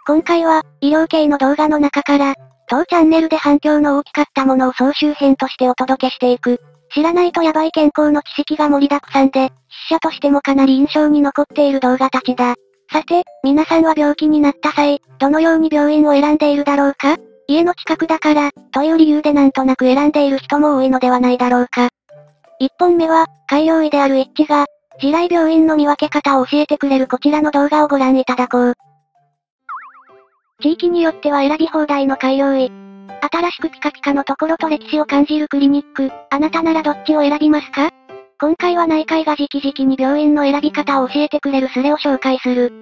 今回は、医療系の動画の中から、当チャンネルで反響の大きかったものを総集編としてお届けしていく。知らないとヤバい健康の知識が盛りだくさんで、筆者としてもかなり印象に残っている動画たちだ。さて、皆さんは病気になった際、どのように病院を選んでいるだろうか？家の近くだから、という理由でなんとなく選んでいる人も多いのではないだろうか。1本目は、開業医であるイッチが、地雷病院の見分け方を教えてくれるこちらの動画をご覧いただこう。地域によっては選び放題の開業医。新しくピカピカのところと歴史を感じるクリニック、あなたならどっちを選びますか？今回は内科医が直々に病院の選び方を教えてくれるスレを紹介する。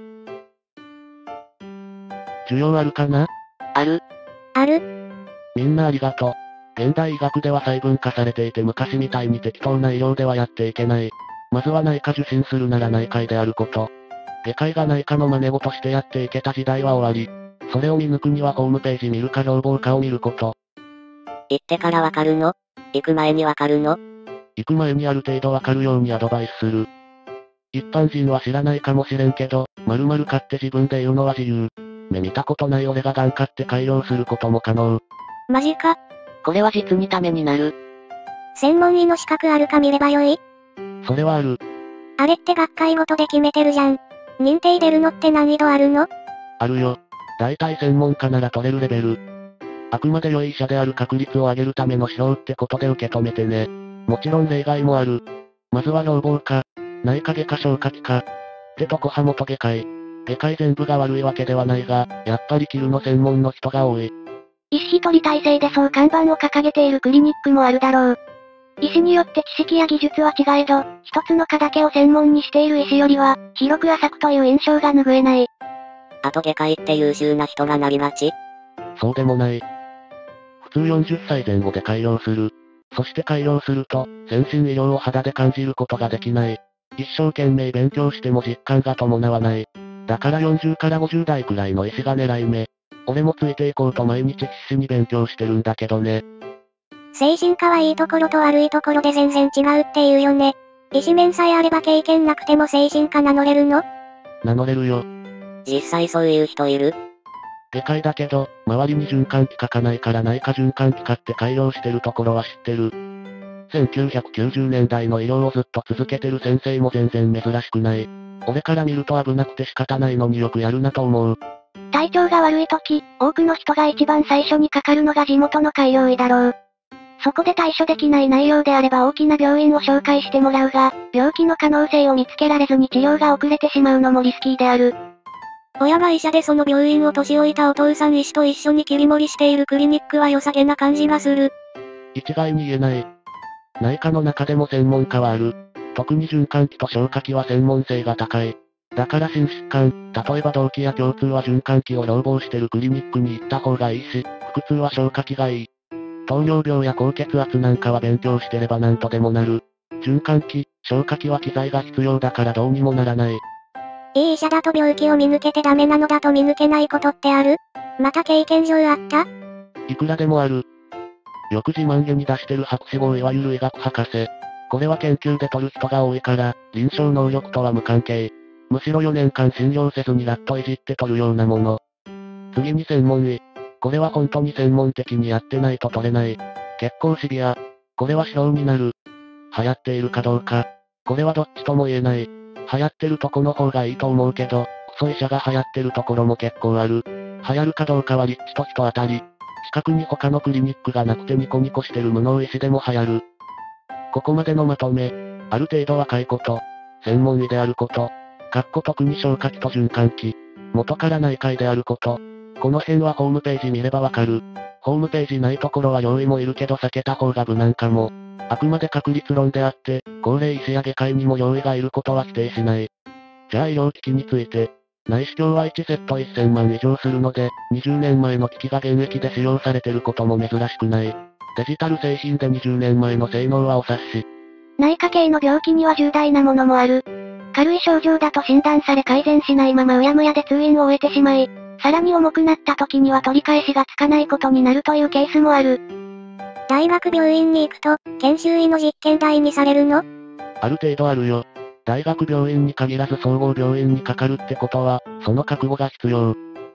需要あるかな？ ある。 ある。 みんなありがとう。現代医学では細分化されていて昔みたいに適当な医療ではやっていけない。まずは内科受診するなら内科医であること。外科医が内科の真似事してやっていけた時代は終わり。それを見抜くにはホームページ見るか標榜かを見ること。 行ってからわかるの？行く前にわかるの？ 行く前にある程度わかるようにアドバイスする。一般人は知らないかもしれんけど、〇〇買って自分で言うのは自由。目見たことない俺が癌買って改良することも可能。 マジか。 これは実にためになる。 専門医の資格あるか見ればよい？ それはある。 あれって学会ごとで決めてるじゃん。認定出るのって難易度あるの？ あるよ。大体専門家なら取れるレベル。あくまで良い医者である確率を上げるための指標ってことで受け止めてね。もちろん例外もある。まずは標榜科、内科外科消化器科。ってとこは元外科医。外科医全部が悪いわけではないが、やっぱりキルの専門の人が多い。 医師一人体制でそう看板を掲げているクリニックもあるだろう。医師によって知識や技術は違えど、一つの科だけを専門にしている医師よりは、広く浅くという印象が拭えない。 あと外科医って優秀な人がなりがち？ そうでもない。普通40歳前後で改良する。そして改良すると、先進医療を肌で感じることができない。一生懸命勉強しても実感が伴わない。だから40から50代くらいの医師が狙い目。俺もついていこうと毎日必死に勉強してるんだけどね。 精神科はいいところと悪いところで全然違うって言うよね。医師面さえあれば経験なくても精神科名乗れるの？ 名乗れるよ。 実際そういう人いる？ 外科医だけど、周りに循環器科かないから内科循環器科って改良してるところは知ってる。1990年代の医療をずっと続けてる先生も全然珍しくない。俺から見ると危なくて仕方ないのによくやるなと思う。 体調が悪い時、多くの人が一番最初にかかるのが地元の開業医だろう。そこで対処できない内容であれば大きな病院を紹介してもらうが、病気の可能性を見つけられずに治療が遅れてしまうのもリスキーである。 親が医者でその病院を年老いたお父さん医師と一緒に切り盛りしているクリニックは良さげな感じがする。 一概に言えない。内科の中でも専門家はある。特に循環器と消化器は専門性が高い。だから心疾患、例えば動悸や胸痛は循環器を標榜してるクリニックに行った方がいいし、腹痛は消化器がいい。糖尿病や高血圧なんかは勉強してればなんとでもなる。循環器、消化器は機材が必要だからどうにもならない。 いい医者だと病気を見抜けてダメなのだと見抜けないことってある？また経験上あった？ いくらでもある。よく自慢げに出してる博士号いわゆる医学博士。これは研究で取る人が多いから、臨床能力とは無関係。むしろ4年間診療せずにラッといじって取るようなもの。次に専門医。これは本当に専門的にやってないと取れない。結構シビア。これは指標になる。流行っているかどうか。これはどっちとも言えない。流行ってるとこの方がいいと思うけど、クソ医者が流行ってるところも結構ある。流行るかどうかは立地と人当たり。近くに他のクリニックがなくてニコニコしてる無能医師でも流行る。ここまでのまとめ。ある程度若いこと。専門医であること。特に消化器と循環器。元から内科医であること。この辺はホームページ見ればわかる。ホームページないところは用意もいるけど避けた方が無難かも。あくまで確率論であって、高齢医師や外科医にも用意がいることは否定しない。じゃあ医療機器について。内視鏡は1セット1000万以上するので、20年前の機器が現役で使用されてることも珍しくない。デジタル製品で20年前の性能はお察し。 内科系の病気には重大なものもある。軽い症状だと診断され改善しないままうやむやで通院を終えてしまい、さらに重くなった時には取り返しがつかないことになるというケースもある。大学病院に行くと、研修医の実験台にされるの？ ある程度あるよ。大学病院に限らず総合病院にかかるってことは、その覚悟が必要。 出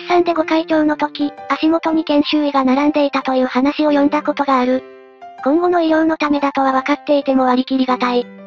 産でご会長の時、足元に研修医が並んでいたという話を読んだことがある。今後の医療のためだとは分かっていても割り切りがたい。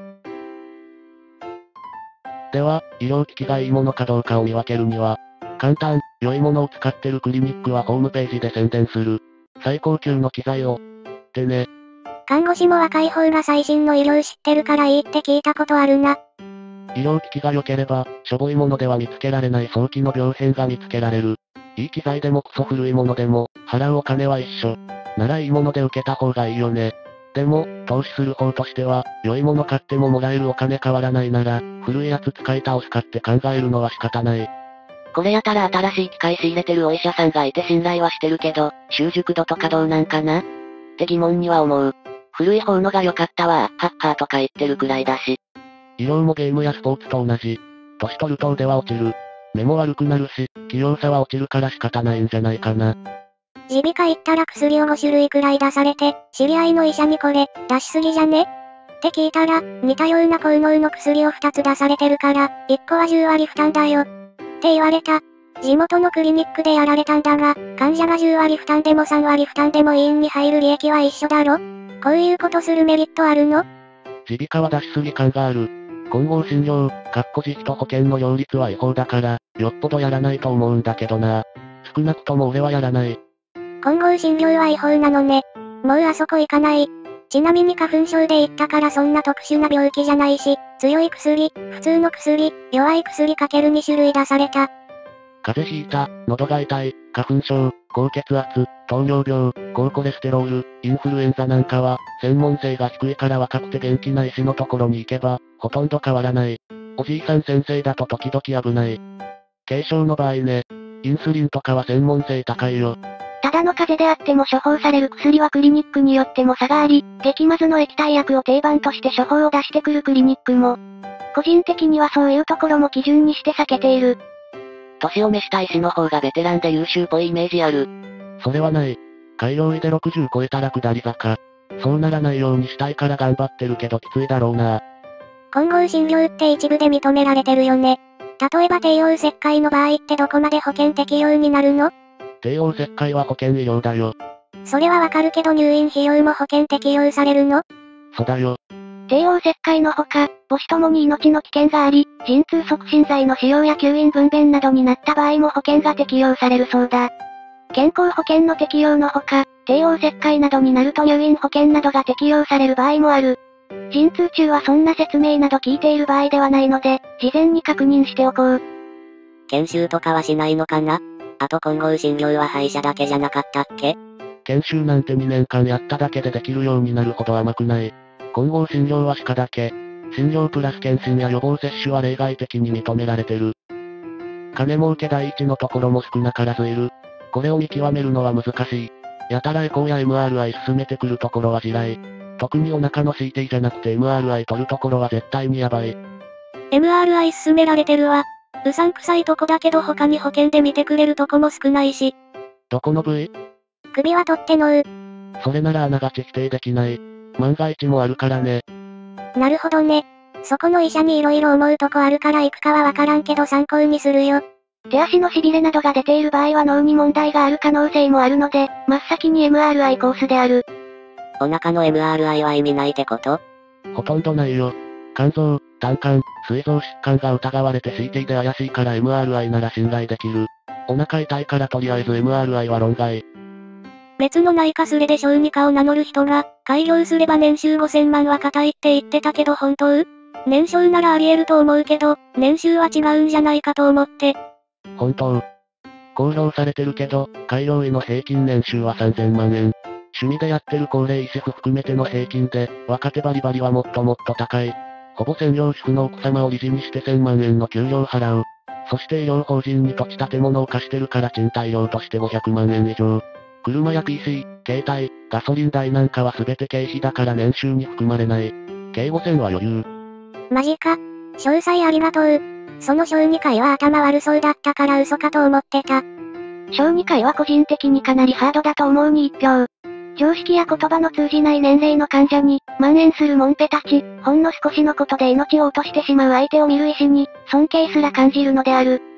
では、医療機器がいいものかどうかを見分けるには、簡単、良いものを使ってるクリニックはホームページで宣伝する。最高級の機材を。ってね。 看護師も若い方が最新の医療知ってるからいいって聞いたことあるな。 医療機器が良ければ、しょぼいものでは見つけられない早期の病変が見つけられる。いい機材でもクソ古いものでも、払うお金は一緒。ならいいもので受けた方がいいよね。でも、投資する方としては、良いもの買ってももらえるお金変わらないなら、古いやつ使い倒すかって考えるのは仕方ない。 これやたら新しい機械仕入れてるお医者さんがいて信頼はしてるけど、習熟度とかどうなんかなって疑問には思う。古い方のが良かったわ、ハッハーとか言ってるくらいだし。 医療もゲームやスポーツと同じ。年取ると腕は落ちる。目も悪くなるし、器用さは落ちるから仕方ないんじゃないかな。 耳鼻科行ったら薬を5種類くらい出されて、知り合いの医者にこれ、出しすぎじゃねって聞いたら、似たような効能の薬を2つ出されてるから、1個は10割負担だよ。って言われた。地元のクリニックでやられたんだが、患者が10割負担でも3割負担でも医院に入る利益は一緒だろ？こういうことするメリットあるの？ 耳鼻科は出しすぎ感がある。混合診療、自費と保険の両立は違法だから、よっぽどやらないと思うんだけどな。少なくとも俺はやらない。 混合診療は違法なのね。もうあそこ行かない。ちなみに花粉症で行ったからそんな特殊な病気じゃないし、強い薬、普通の薬、弱い薬かける2種類出された。 風邪ひいた、喉が痛い、花粉症、高血圧、糖尿病、高コレステロール、インフルエンザなんかは、専門性が低いから若くて元気な医師のところに行けば、ほとんど変わらない。おじいさん先生だと時々危ない。軽症の場合ね、インスリンとかは専門性高いよ。 ただの風邪であっても処方される薬はクリニックによっても差があり、激まずの液体薬を定番として処方を出してくるクリニックも、個人的にはそういうところも基準にして避けている。 年を召した医師の方がベテランで優秀っぽいイメージある。 それはない。改良医で60超えたら下り坂。そうならないようにしたいから頑張ってるけどきついだろうな。 混合診療って一部で認められてるよね。例えば帝王切開の場合ってどこまで保険適用になるの？ 帝王切開は保険医療だよ。 それはわかるけど入院費用も保険適用されるの？ そうだよ。 帝王切開のほか、母子ともに命の危険があり、陣痛促進剤の使用や吸引分娩などになった場合も保険が適用されるそうだ。健康保険の適用のほか、帝王切開などになると入院保険などが適用される場合もある。陣痛中はそんな説明など聞いている場合ではないので、事前に確認しておこう。 研修とかはしないのかな？あと混合診療は歯医者だけじゃなかったっけ？ 研修なんて2年間やっただけでできるようになるほど甘くない。混合診療は歯科だけ。診療プラス検診や予防接種は例外的に認められてる。金儲け第一のところも少なからずいる。これを見極めるのは難しい。やたらエコーや MRI 進めてくるところは地雷。特にお腹の CT じゃなくて MRI 取るところは絶対にやばい。 MRI 進められてるわ。うさんくさいとこだけど他に保険で見てくれるとこも少ないし。 どこの部位？ 首は取ってのう。 それならあながち否定できない。万が一もあるからね。 なるほどね。そこの医者に色々思うとこあるから行くかはわからんけど参考にするよ。 手足の痺れなどが出ている場合は脳に問題がある可能性もあるので、真っ先に MRI コースである。 お腹の MRI は意味ないってこと？ ほとんどないよ。肝臓、胆管、膵臓疾患が疑われて CT で怪しいから MRI なら信頼できる。お腹痛いからとりあえず MRI は論外。 別の内科スレで小児科を名乗る人が、開業すれば年収5000万は固いって言ってたけど本当？年収ならあり得ると思うけど、年収は違うんじゃないかと思って。 本当。公表されてるけど、開業医の平均年収は3000万円。趣味でやってる高齢医師婦含めての平均で、若手バリバリはもっともっと高い。ほぼ専業主婦の奥様を理事にして1000万円の給料払う。そして医療法人に土地建物を貸してるから賃貸料として500万円以上。車や PC、携帯、ガソリン代なんかは全て経費だから年収に含まれない。計5000は余裕。 マジか。詳細ありがとう。その小児科医は頭悪そうだったから嘘かと思ってた。 小児科医は個人的にかなりハードだと思うに一票。常識や言葉の通じない年齢の患者に、蔓延するモンペたち、ほんの少しのことで命を落としてしまう相手を見る医師に、尊敬すら感じるのである。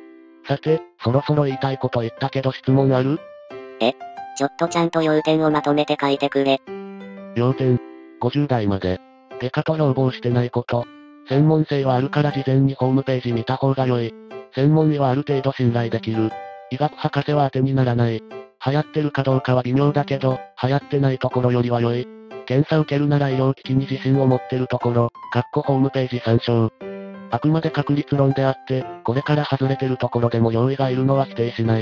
さて、そろそろ言いたいこと言ったけど質問ある？ ちょっとちゃんと要点をまとめて書いてくれ。 要点。50代まで。外科と標榜してないこと。専門性はあるから事前にホームページ見た方が良い。専門医はある程度信頼できる。医学博士は当てにならない。流行ってるかどうかは微妙だけど、流行ってないところよりは良い。検査受けるなら医療機器に自信を持ってるところ、ホームページ参照。あくまで確率論であって、これから外れてるところでも用意がいるのは否定しない。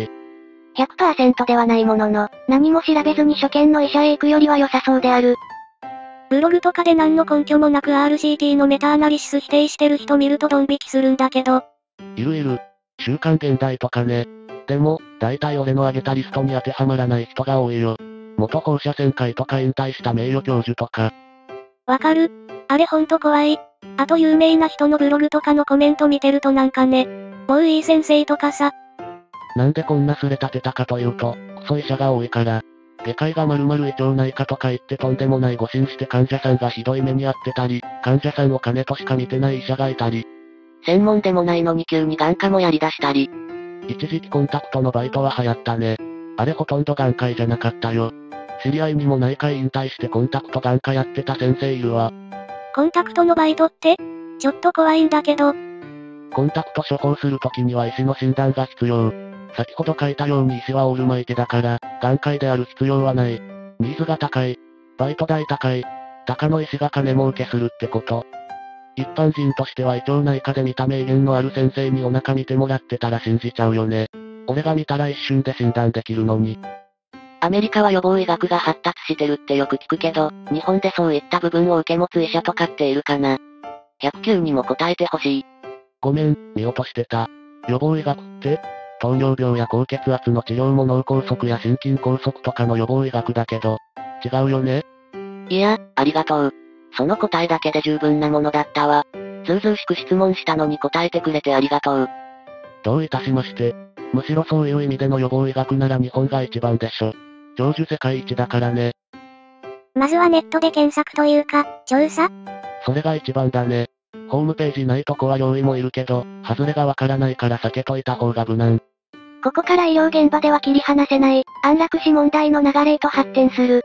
100% ではないものの、何も調べずに初見の医者へ行くよりは良さそうである。 ブログとかで何の根拠もなく RCT のメタアナリシス否定してる人見るとドン引きするんだけど。 いる。週刊現代とかね。でも、大体俺の挙げたリストに当てはまらない人が多いよ。元放射線科医とか引退した名誉教授とか。 わかる。あれほんと怖い。あと有名な人のブログとかのコメント見てるとなんかね、もういい先生とかさ。 なんでこんなすれ立てたかというと、クソ医者が多いから。外科医が〇〇胃腸内科とか言ってとんでもない誤診して患者さんがひどい目に遭ってたり、患者さんを金としか見てない医者がいたり。 専門でもないのに急に眼科もやり出したり。 一時期コンタクトのバイトは流行ったね。あれほとんど眼科医じゃなかったよ。知り合いにも内科医引退してコンタクト眼科やってた先生いるわ。 コンタクトのバイトって？ちょっと怖いんだけど。 コンタクト処方するときには医師の診断が必要。先ほど書いたように医師はオールマイティだから、眼科医である必要はない。ニーズが高い。バイト代高い。高の医師が金儲けするってこと。一般人としては胃腸内科で見た名言のある先生にお腹見てもらってたら信じちゃうよね。俺が見たら一瞬で診断できるのに。 アメリカは予防医学が発達してるってよく聞くけど、日本でそういった部分を受け持つ医者とかっているかな。109にも答えてほしい。 ごめん、見落としてた。予防医学って？糖尿病や高血圧の治療も脳梗塞や心筋梗塞とかの予防医学だけど、違うよね？ いや、ありがとう。その答えだけで十分なものだったわ。ずうずうしく質問したのに答えてくれてありがとう。 どういたしまして。むしろそういう意味での予防医学なら日本が一番でしょ。長寿世界一だからね。 まずはネットで検索というか、調査？ それが一番だね。ホームページないとこは用意もいるけど、外れがわからないから避けといた方が無難。 ここから医療現場では切り離せない、安楽死問題の流れへと発展する。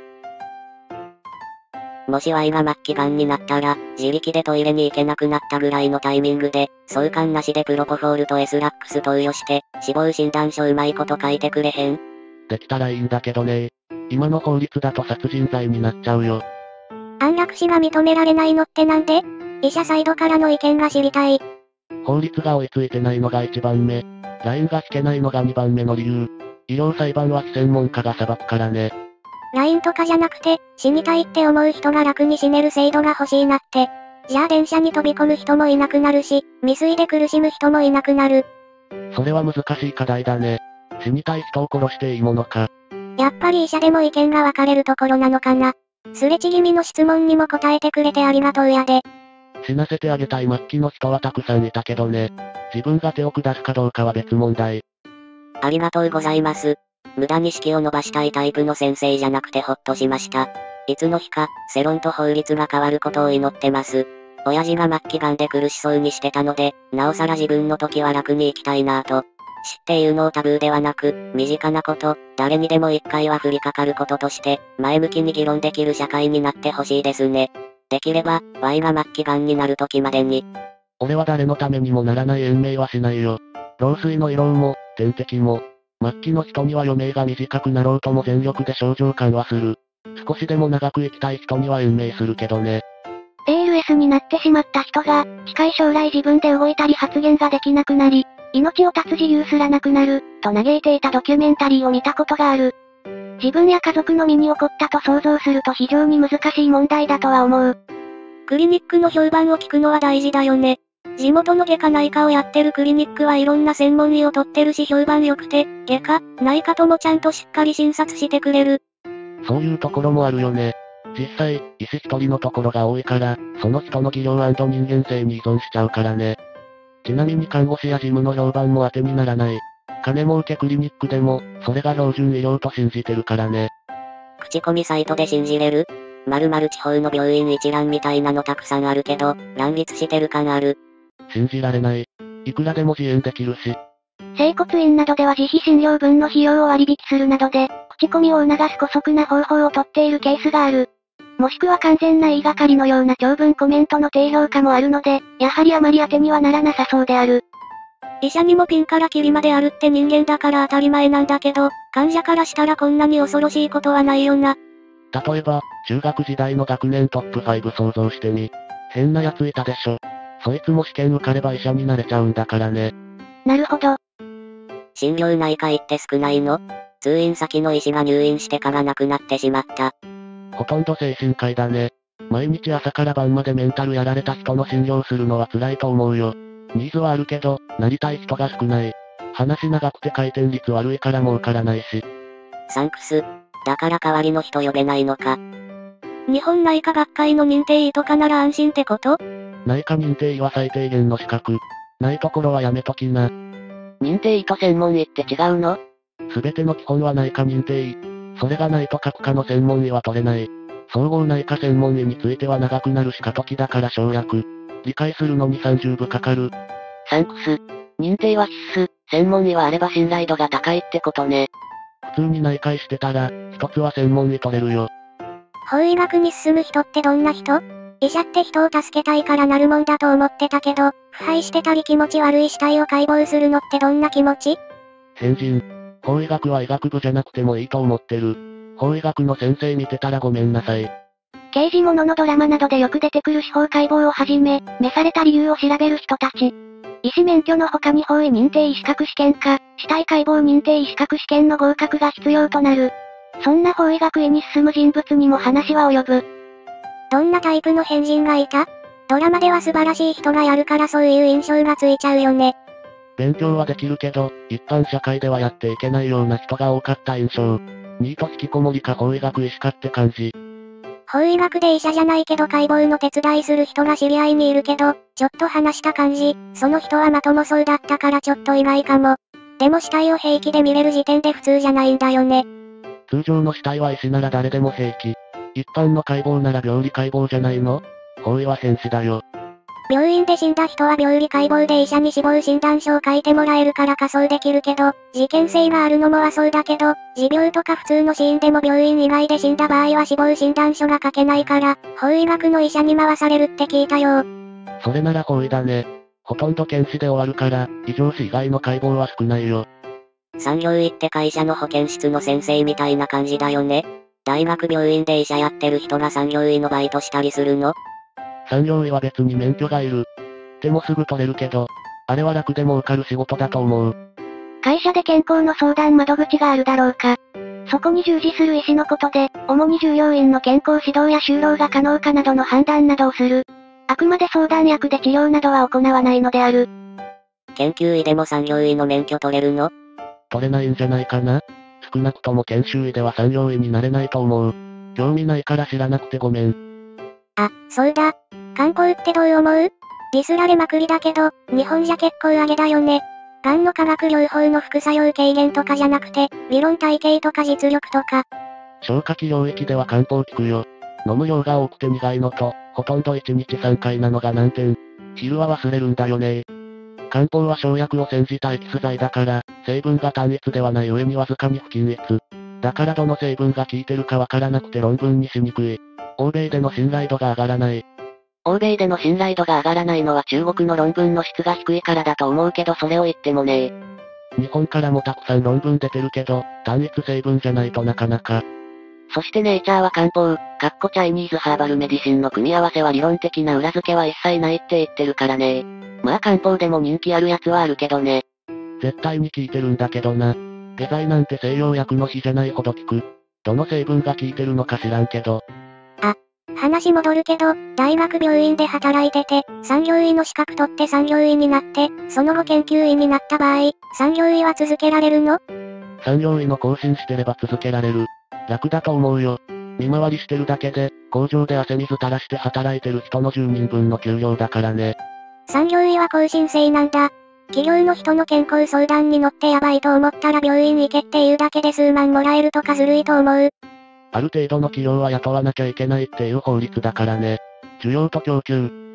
もし Y が末期癌になったら、自力でトイレに行けなくなったぐらいのタイミングで、相関なしでプロポフォールと S ラックス投与して、死亡診断書うまいこと書いてくれへん？ できたらいいんだけどね。今の法律だと殺人罪になっちゃうよ。 安楽死が認められないのってなんで？医者サイドからの意見が知りたい。 法律が追いついてないのが1番目。ラインが引けないのが2番目の理由。医療裁判は非専門家が裁くからね。 ラインとかじゃなくて、死にたいって思う人が楽に死ねる制度が欲しいなって。じゃあ電車に飛び込む人もいなくなるし、未遂で苦しむ人もいなくなる。 それは難しい課題だね。死にたい人を殺していいものか。 やっぱり医者でも意見が分かれるところなのかな。すれ違みの質問にも答えてくれてありがとうやで。 死なせてあげたい末期の人はたくさんいたけどね。自分が手を下すかどうかは別問題。 ありがとうございます。無駄に式を伸ばしたいタイプの先生じゃなくてほっとしました。いつの日か、世論と法律が変わることを祈ってます。親父が末期癌で苦しそうにしてたので、なおさら自分の時は楽に生きたいなぁと。死っていうのをタブーではなく、身近なこと、誰にでも一回は降りかかることとして、前向きに議論できる社会になってほしいですね。できれば、Y が末期癌になる時までに。 俺は誰のためにもならない延命はしないよ。老衰の胃ろうも、点滴も。末期の人には余命が短くなろうとも全力で症状緩和する。少しでも長く生きたい人には延命するけどね。 ALS になってしまった人が、近い将来自分で動いたり発言ができなくなり、命を絶つ自由すらなくなる、と嘆いていたドキュメンタリーを見たことがある。自分や家族の身に起こったと想像すると非常に難しい問題だとは思う。 クリニックの評判を聞くのは大事だよね。地元の外科内科をやってるクリニックはいろんな専門医を取ってるし評判良くて、外科、内科ともちゃんとしっかり診察してくれる。 そういうところもあるよね。実際、医師一人のところが多いから、その人の技量&人間性に依存しちゃうからね。ちなみに看護師や事務の評判も当てにならない。金儲けクリニックでも、それが標準医療と信じてるからね。 口コミサイトで信じれる？〇〇地方の病院一覧みたいなのたくさんあるけど、乱立してる感ある。 信じられない。いくらでも自演できるし。 整骨院などでは自費診療分の費用を割引するなどで、口コミを促す姑息な方法をとっているケースがある。もしくは完全な言いがかりのような長文コメントの低評価もあるので、やはりあまり当てにはならなさそうである。 医者にもピンからキリまであるって人間だから当たり前なんだけど、患者からしたらこんなに恐ろしいことはないよな。 例えば、中学時代の学年トップ5想像してみ。変な奴いたでしょ。そいつも試験受かれば医者になれちゃうんだからね。 なるほど。 心療内科医って少ないの？通院先の医師が入院してから亡くなってしまった。 ほとんど精神科医だね。毎日朝から晩までメンタルやられた人の診療するのは辛いと思うよ。ニーズはあるけど、なりたい人が少ない。話長くて回転率悪いから儲からないし。 サンクス。だから代わりの人呼べないのか。 日本内科学会の認定医とかなら安心ってこと？ 内科認定医は最低限の資格。ないところはやめときな。 認定医と専門医って違うの？ すべての基本は内科認定医。それがないと各科の専門医は取れない。総合内科専門医については長くなるし過渡期だから省略。理解するのに30部かかる。 サンクス。認定は必須、専門医はあれば信頼度が高いってことね。 普通に内科医してたら、一つは専門医取れるよ。 法医学に進む人ってどんな人？医者って人を助けたいからなるもんだと思ってたけど、腐敗してたり気持ち悪い死体を解剖するのってどんな気持ち？ 変人。法医学は医学部じゃなくてもいいと思ってる。法医学の先生見てたらごめんなさい。 刑事物のドラマなどでよく出てくる司法解剖をはじめ、召された理由を調べる人たち。医師免許の他に法医認定医資格試験か、死体解剖認定医資格試験の合格が必要となる。そんな法医学医に進む人物にも話は及ぶ。 どんなタイプの変人がいた？ドラマでは素晴らしい人がやるからそういう印象がついちゃうよね。 勉強はできるけど、一般社会ではやっていけないような人が多かった印象。ニート引きこもりか法医学医師かって感じ。 法医学で医者じゃないけど解剖の手伝いする人が知り合いにいるけど、ちょっと話した感じ、その人はまともそうだったからちょっと意外かも。でも死体を平気で見れる時点で普通じゃないんだよね。 通常の死体は医師なら誰でも平気。一般の解剖なら病理解剖じゃないの？法医は変死だよ。 病院で死んだ人は病理解剖で医者に死亡診断書を書いてもらえるから仮装できるけど、事件性があるのもはそうだけど、持病とか普通の死因でも病院以外で死んだ場合は死亡診断書が書けないから、法医学の医者に回されるって聞いたよ。 それなら法医だね。ほとんど検視で終わるから、異常死以外の解剖は少ないよ。 産業医って会社の保健室の先生みたいな感じだよね。大学病院で医者やってる人が産業医のバイトしたりするの？ 産業医は別に免許がいる。でもすぐ取れるけど、あれは楽で儲かる仕事だと思う。 会社で健康の相談窓口があるだろうか。そこに従事する医師のことで、主に従業員の健康指導や就労が可能かなどの判断などをする。あくまで相談役で治療などは行わないのである。 研究医でも産業医の免許取れるの？ 取れないんじゃないかな。少なくとも研修医では産業医になれないと思う。興味ないから知らなくてごめん。 あ、そうだ。漢方ってどう思う？ディスられまくりだけど、日本じゃ結構上げだよね。がんの化学療法の副作用軽減とかじゃなくて、理論体系とか実力とか。 消化器領域では漢方効くよ。飲む量が多くて苦いのと、ほとんど1日3回なのが難点。昼は忘れるんだよね。漢方は生薬を煎じたエキス剤だから、成分が単一ではない上にわずかに不均一。だからどの成分が効いてるかわからなくて論文にしにくい。欧米での信頼度が上がらない。 欧米での信頼度が上がらないのは中国の論文の質が低いからだと思うけどそれを言ってもね。 日本からもたくさん論文出てるけど、単一成分じゃないとなかなか。 そしてネイチャーは漢方、チャイニーズハーバルメディシンの組み合わせは理論的な裏付けは一切ないって言ってるからね。まあ漢方でも人気あるやつはあるけどね。 絶対に効いてるんだけどな。下剤なんて西洋薬の比じゃないほど効く。どの成分が効いてるのか知らんけど。 話戻るけど、大学病院で働いてて、産業医の資格取って産業医になって、その後研究員になった場合、産業医は続けられるの？ 産業医の更新してれば続けられる。楽だと思うよ。見回りしてるだけで、工場で汗水垂らして働いてる人の10人分の給料だからね。 産業医は更新制なんだ。企業の人の健康相談に乗ってやばいと思ったら病院行けっていうだけで数万もらえるとかずるいと思う。 ある程度の企業は雇わなきゃいけないっていう法律だからね。需要と供給。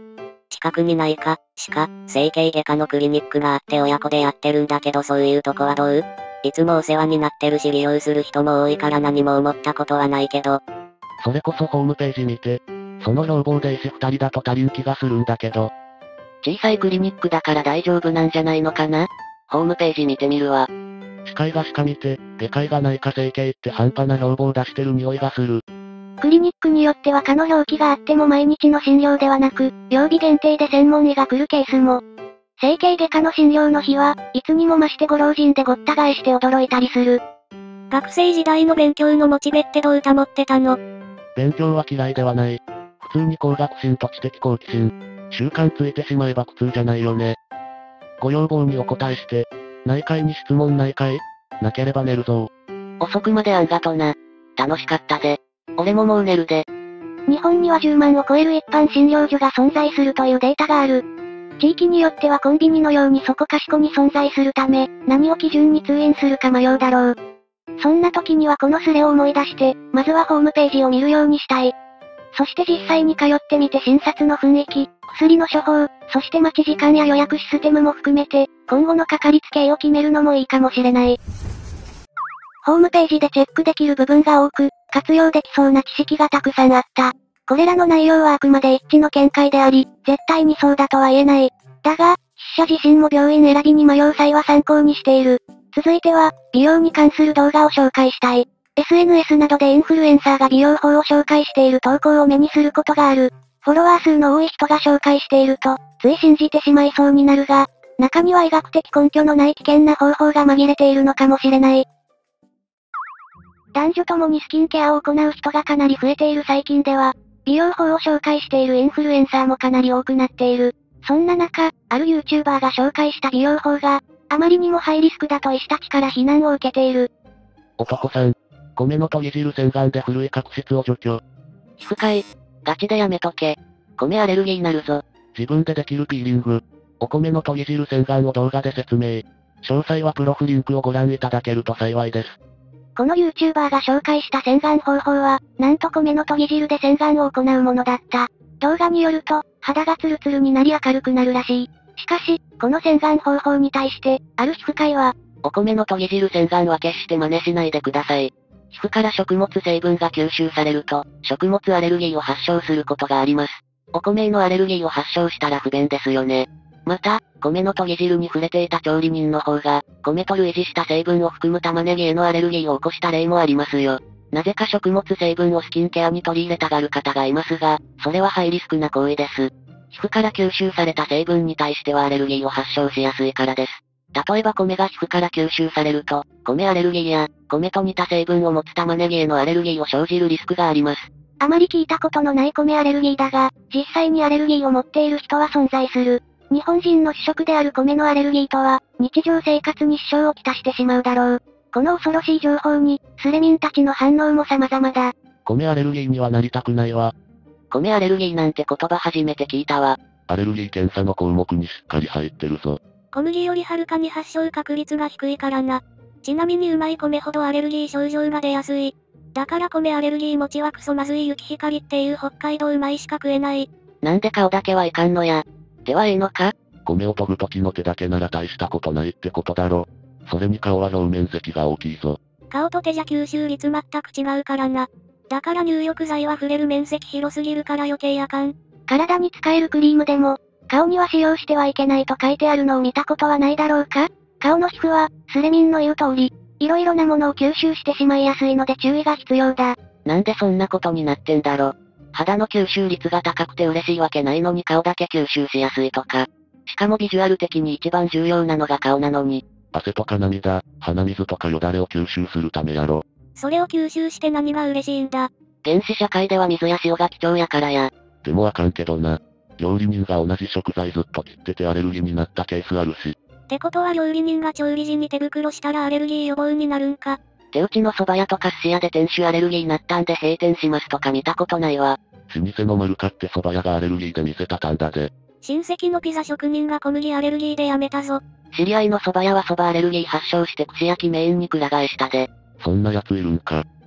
近くにないか、整形外科のクリニックがあって親子でやってるんだけどそういうとこはどう？いつもお世話になってるし利用する人も多いから何も思ったことはないけど。 それこそホームページ見て、その要望で医師2人だと足りん気がするんだけど。 小さいクリニックだから大丈夫なんじゃないのかな？ホームページ見てみるわ。 歯科医が歯科見て、外科医が内科整形って半端な要望出してる匂いがする。 クリニックによっては科の表記があっても毎日の診療ではなく、曜日限定で専門医が来るケースも。整形外科の診療の日は、いつにも増してご老人でごった返して驚いたりする。 学生時代の勉強のモチベってどう保ってたの？ 勉強は嫌いではない。普通に工学心と知的好奇心。習慣ついてしまえば苦痛じゃないよね。ご要望にお答えして、内科医に質問ないかい？なければ寝るぞ。 遅くまであんがとな。楽しかったぜ。俺ももう寝るで。 日本には10万を超える一般診療所が存在するというデータがある。地域によってはコンビニのようにそこかしこに存在するため、何を基準に通院するか迷うだろう。そんな時にはこのスレを思い出して、まずはホームページを見るようにしたい。そして実際に通ってみて診察の雰囲気、薬の処方、そして待ち時間や予約システムも含めて、今後のかかりつけ医を決めるのもいいかもしれない。ホームページでチェックできる部分が多く、活用できそうな知識がたくさんあった。これらの内容はあくまで一致の見解であり、絶対にそうだとは言えない。だが、筆者自身も病院選びに迷う際は参考にしている。続いては、美容に関する動画を紹介したい。SNS などでインフルエンサーが美容法を紹介している投稿を目にすることがある。フォロワー数の多い人が紹介していると、つい信じてしまいそうになるが、中には医学的根拠のない危険な方法が紛れているのかもしれない。男女ともにスキンケアを行う人がかなり増えている最近では、美容法を紹介しているインフルエンサーもかなり多くなっている。そんな中、ある YouTuber が紹介した美容法が、あまりにもハイリスクだと医師たちから非難を受けている。 男さん、米の研ぎ汁洗顔で古い角質を除去。 皮膚科医、ガチでやめとけ。米アレルギーになるぞ。 自分でできるピーリング。お米の研ぎ汁洗顔を動画で説明。詳細はプロフリンクをご覧いただけると幸いです。 この YouTuber が紹介した洗顔方法は、なんと米の研ぎ汁で洗顔を行うものだった。動画によると、肌がツルツルになり明るくなるらしい。しかし、この洗顔方法に対して、ある皮膚科医は、 お米の研ぎ汁洗顔は決して真似しないでください。皮膚から食物成分が吸収されると、食物アレルギーを発症することがあります。お米へのアレルギーを発症したら不便ですよね。また、米の研ぎ汁に触れていた調理人の方が、米と類似した成分を含む玉ねぎへのアレルギーを起こした例もありますよ。なぜか食物成分をスキンケアに取り入れたがる方がいますが、それはハイリスクな行為です。皮膚から吸収された成分に対してはアレルギーを発症しやすいからです。例えば米が皮膚から吸収されると、米アレルギーや、米と似た成分を持つ玉ねぎへのアレルギーを生じるリスクがあります。 あまり聞いたことのない米アレルギーだが、実際にアレルギーを持っている人は存在する。日本人の主食である米のアレルギーとは、日常生活に支障をきたしてしまうだろう。この恐ろしい情報に、スレミンたちの反応も様々だ。 米アレルギーにはなりたくないわ。 米アレルギーなんて言葉初めて聞いたわ。 アレルギー検査の項目にしっかり入ってるぞ。 小麦よりはるかに発症確率が低いからな。ちなみにうまい米ほどアレルギー症状が出やすい。だから米アレルギー餅はクソまずい雪光っていう北海道うまいしか食えない。 なんで顔だけはいかんのや。手はいいのか？ 米を研ぐ時の手だけなら大したことないってことだろ。それに顔は表面積が大きいぞ。 顔と手じゃ吸収率全く違うからな。だから入浴剤は触れる面積広すぎるから余計あかん。 体に使えるクリームでも、顔には使用してはいけないと書いてあるのを見たことはないだろうか？顔の皮膚は、スレミンの言う通り、いろいろなものを吸収してしまいやすいので注意が必要だ。 なんでそんなことになってんだろ。肌の吸収率が高くて嬉しいわけないのに顔だけ吸収しやすいとか。しかもビジュアル的に一番重要なのが顔なのに。 汗とか涙、鼻水とかよだれを吸収するためやろ。 それを吸収して何が嬉しいんだ。 原始社会では水や塩が貴重やからや。 でもあかんけどな。料理人が同じ食材ずっと切っててアレルギーになったケースあるし。 ってことは料理人が調理時に手袋したらアレルギー予防になるんか。 手打ちの蕎麦屋とか寿司屋で店主アレルギーになったんで閉店しますとか見たことないわ。 老舗の丸かって蕎麦屋がアレルギーで店畳んだぜ。 親戚のピザ職人が小麦アレルギーで辞めたぞ。 知り合いの蕎麦屋は蕎麦アレルギー発症して串焼きメインにくら替えしたで。 そんな奴いるんか。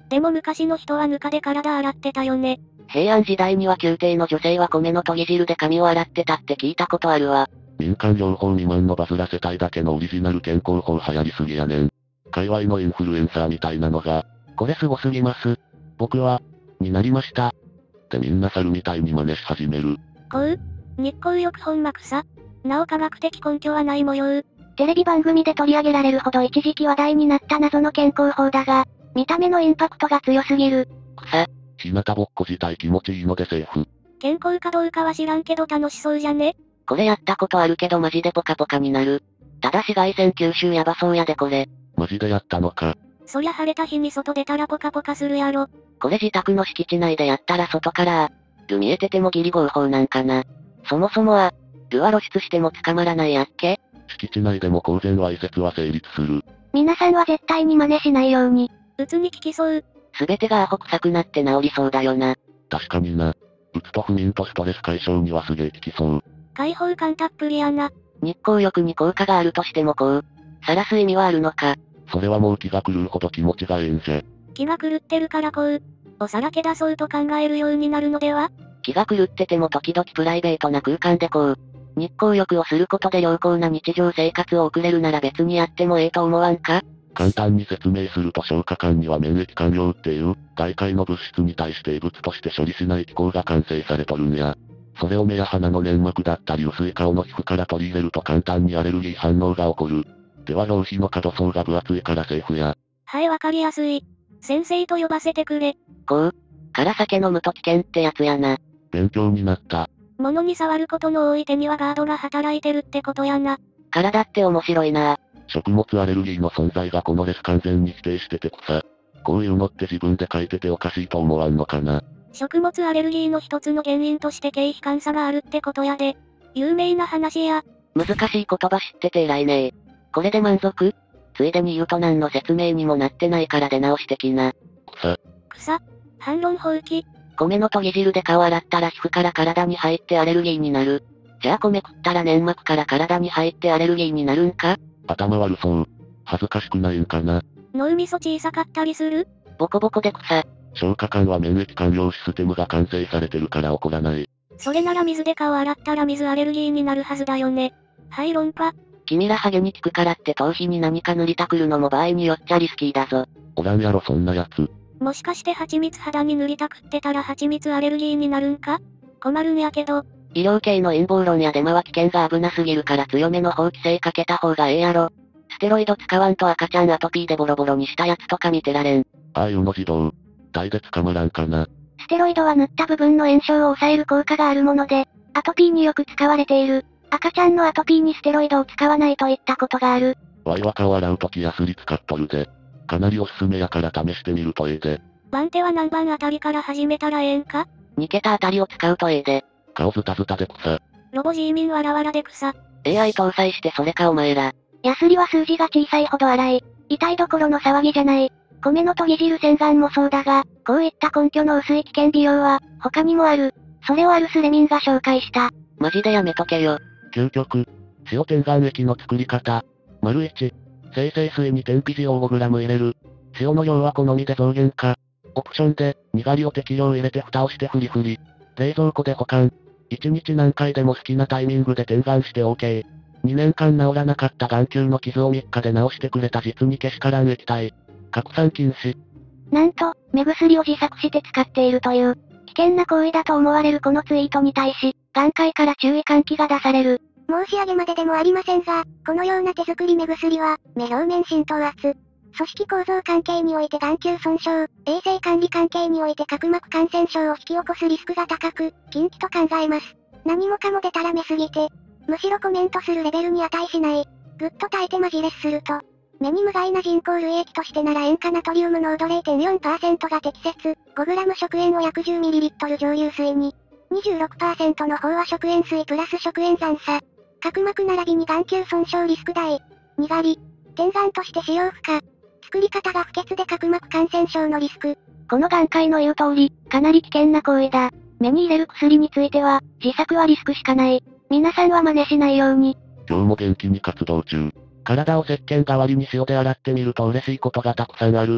でも昔の人はぬかで体洗ってたよね。 平安時代には宮廷の女性は米の研ぎ汁で髪を洗ってたって聞いたことあるわ。 民間療法未満のバズらせたいだけのオリジナル健康法流行りすぎやねん。界隈のインフルエンサーみたいなのが、これすごすぎます。僕は、になりました。ってみんな猿みたいに真似し始める。 こう日光浴本幕さ。なお科学的根拠はない模様。 テレビ番組で取り上げられるほど一時期話題になった謎の健康法だが、見た目のインパクトが強すぎる。 日向ぼっこ自体気持ちいいのでセーフ。 健康かどうかは知らんけど楽しそうじゃね？ これやったことあるけどマジでポカポカになる。ただ紫外線吸収やばそうやでこれ。 マジでやったのか。 そりゃ晴れた日に外出たらポカポカするやろ。 これ自宅の敷地内でやったら外から見えててもギリ合法なんかな。そもそもは露出しても捕まらないやっけ？ 敷地内でも公然わいせつは成立する。 皆さんは絶対に真似しないように。 鬱に効きそう。 すべてがアホ臭くなって治りそうだよな。 確かにな。うつと不眠とストレス解消にはすげえ効きそう。 開放感たっぷりやな。 日光浴に効果があるとしても晒す意味はあるのか。 それはもう気が狂うほど気持ちがええんじゃ。 気が狂ってるからおさらけ出そうと考えるようになるのでは？ 気が狂ってても時々プライベートな空間で日光浴をすることで良好な日常生活を送れるなら別にやってもええと思わんか？ 簡単に説明すると消化管には免疫官僚っていう外界の物質に対して異物として処理しない機構が完成されとるんや。それを目や鼻の粘膜だったり薄い顔の皮膚から取り入れると簡単にアレルギー反応が起こる。では表皮の角層が分厚いからセーフや。 はいわかりやすい。先生と呼ばせてくれ。 から酒飲むと危険ってやつやな。 勉強になった。 物に触ることの多い手にはガードが働いてるってことやな。 体って面白いな。 食物アレルギーの存在がこのレス完全に否定してて草。こういうのって自分で書いてておかしいと思わんのかな。 食物アレルギーの一つの原因として経皮感差があるってことやで。有名な話や。 難しい言葉知ってて偉いね。これで満足？ついでに言うと何の説明にもなってないから出直し的な。 草。反論放棄。 米の研ぎ汁で顔洗ったら皮膚から体に入ってアレルギーになる。じゃあ米食ったら粘膜から体に入ってアレルギーになるんか？ 頭悪そう。恥ずかしくないんかな。 脳みそ小さかったりする？ ボコボコで草。 消化管は免疫官僚システムが完成されてるから起こらない。 それなら水で顔洗ったら水アレルギーになるはずだよね。はい論破。 君らハゲに効くからって頭皮に何か塗りたくるのも場合によっちゃリスキーだぞ。 おらんやろそんなやつ。 もしかして蜂蜜肌に塗りたくってたら蜂蜜アレルギーになるんか？困るんやけど。 医療系の陰謀論やデマは危険が危なすぎるから強めの法規制かけた方がええやろ。ステロイド使わんと赤ちゃんアトピーでボロボロにしたやつとか見てられん。 ああいうの自動。体で捕まらんかな。 ステロイドは塗った部分の炎症を抑える効果があるもので、アトピーによく使われている。赤ちゃんのアトピーにステロイドを使わないといったことがある。 ワイは顔洗うときヤスリ使っとるで。かなりおすすめやから試してみるとええで。 番手は何番あたりから始めたらええんか ？2桁あたりを使うとええで。 顔ズタズタで草。 ロボジーミンわらわらで草。 AI 搭載してそれかお前ら。 ヤスリは数字が小さいほど荒い。痛いどころの騒ぎじゃない。米の研ぎ汁洗顔もそうだが、こういった根拠の薄い危険美容は、他にもある。それをアルスレミンが紹介した。 マジでやめとけよ。 究極。塩点眼液の作り方。1、生成水に天日塩を 5g 入れる。塩の量は好みで増減か。オプションで、にがりを適量入れて蓋をしてフリフリ。冷蔵庫で保管。1日何回でも好きなタイミングで点眼して OK。2年間治らなかった眼球の傷を3日で治してくれた実にけしからん液体。拡散禁止。 なんと、目薬を自作して使っているという、危険な行為だと思われるこのツイートに対し、眼科医から注意喚起が出される。 申し上げまででもありませんが、このような手作り目薬は、目表面浸透圧、組織構造関係において眼球損傷、衛生管理関係において角膜感染症を引き起こすリスクが高く、禁忌と考えます。何もかもでたらめすぎて、むしろコメントするレベルに値しない。ぐっと耐えてマジレスすると、目に無害な人工類液としてなら塩化ナトリウム濃度 0.4% が適切、5g 食塩を約 10ml 蒸留水に、26% の飽和食塩水プラス食塩残差。角膜並びに眼球損傷リスク大。にがり。点眼として使用不可。作り方が不潔で角膜感染症のリスク。 この眼科医の言う通り、かなり危険な行為だ。目に入れる薬については、自作はリスクしかない。皆さんは真似しないように。 今日も元気に活動中。体を石鹸代わりに塩で洗ってみると嬉しいことがたくさんある。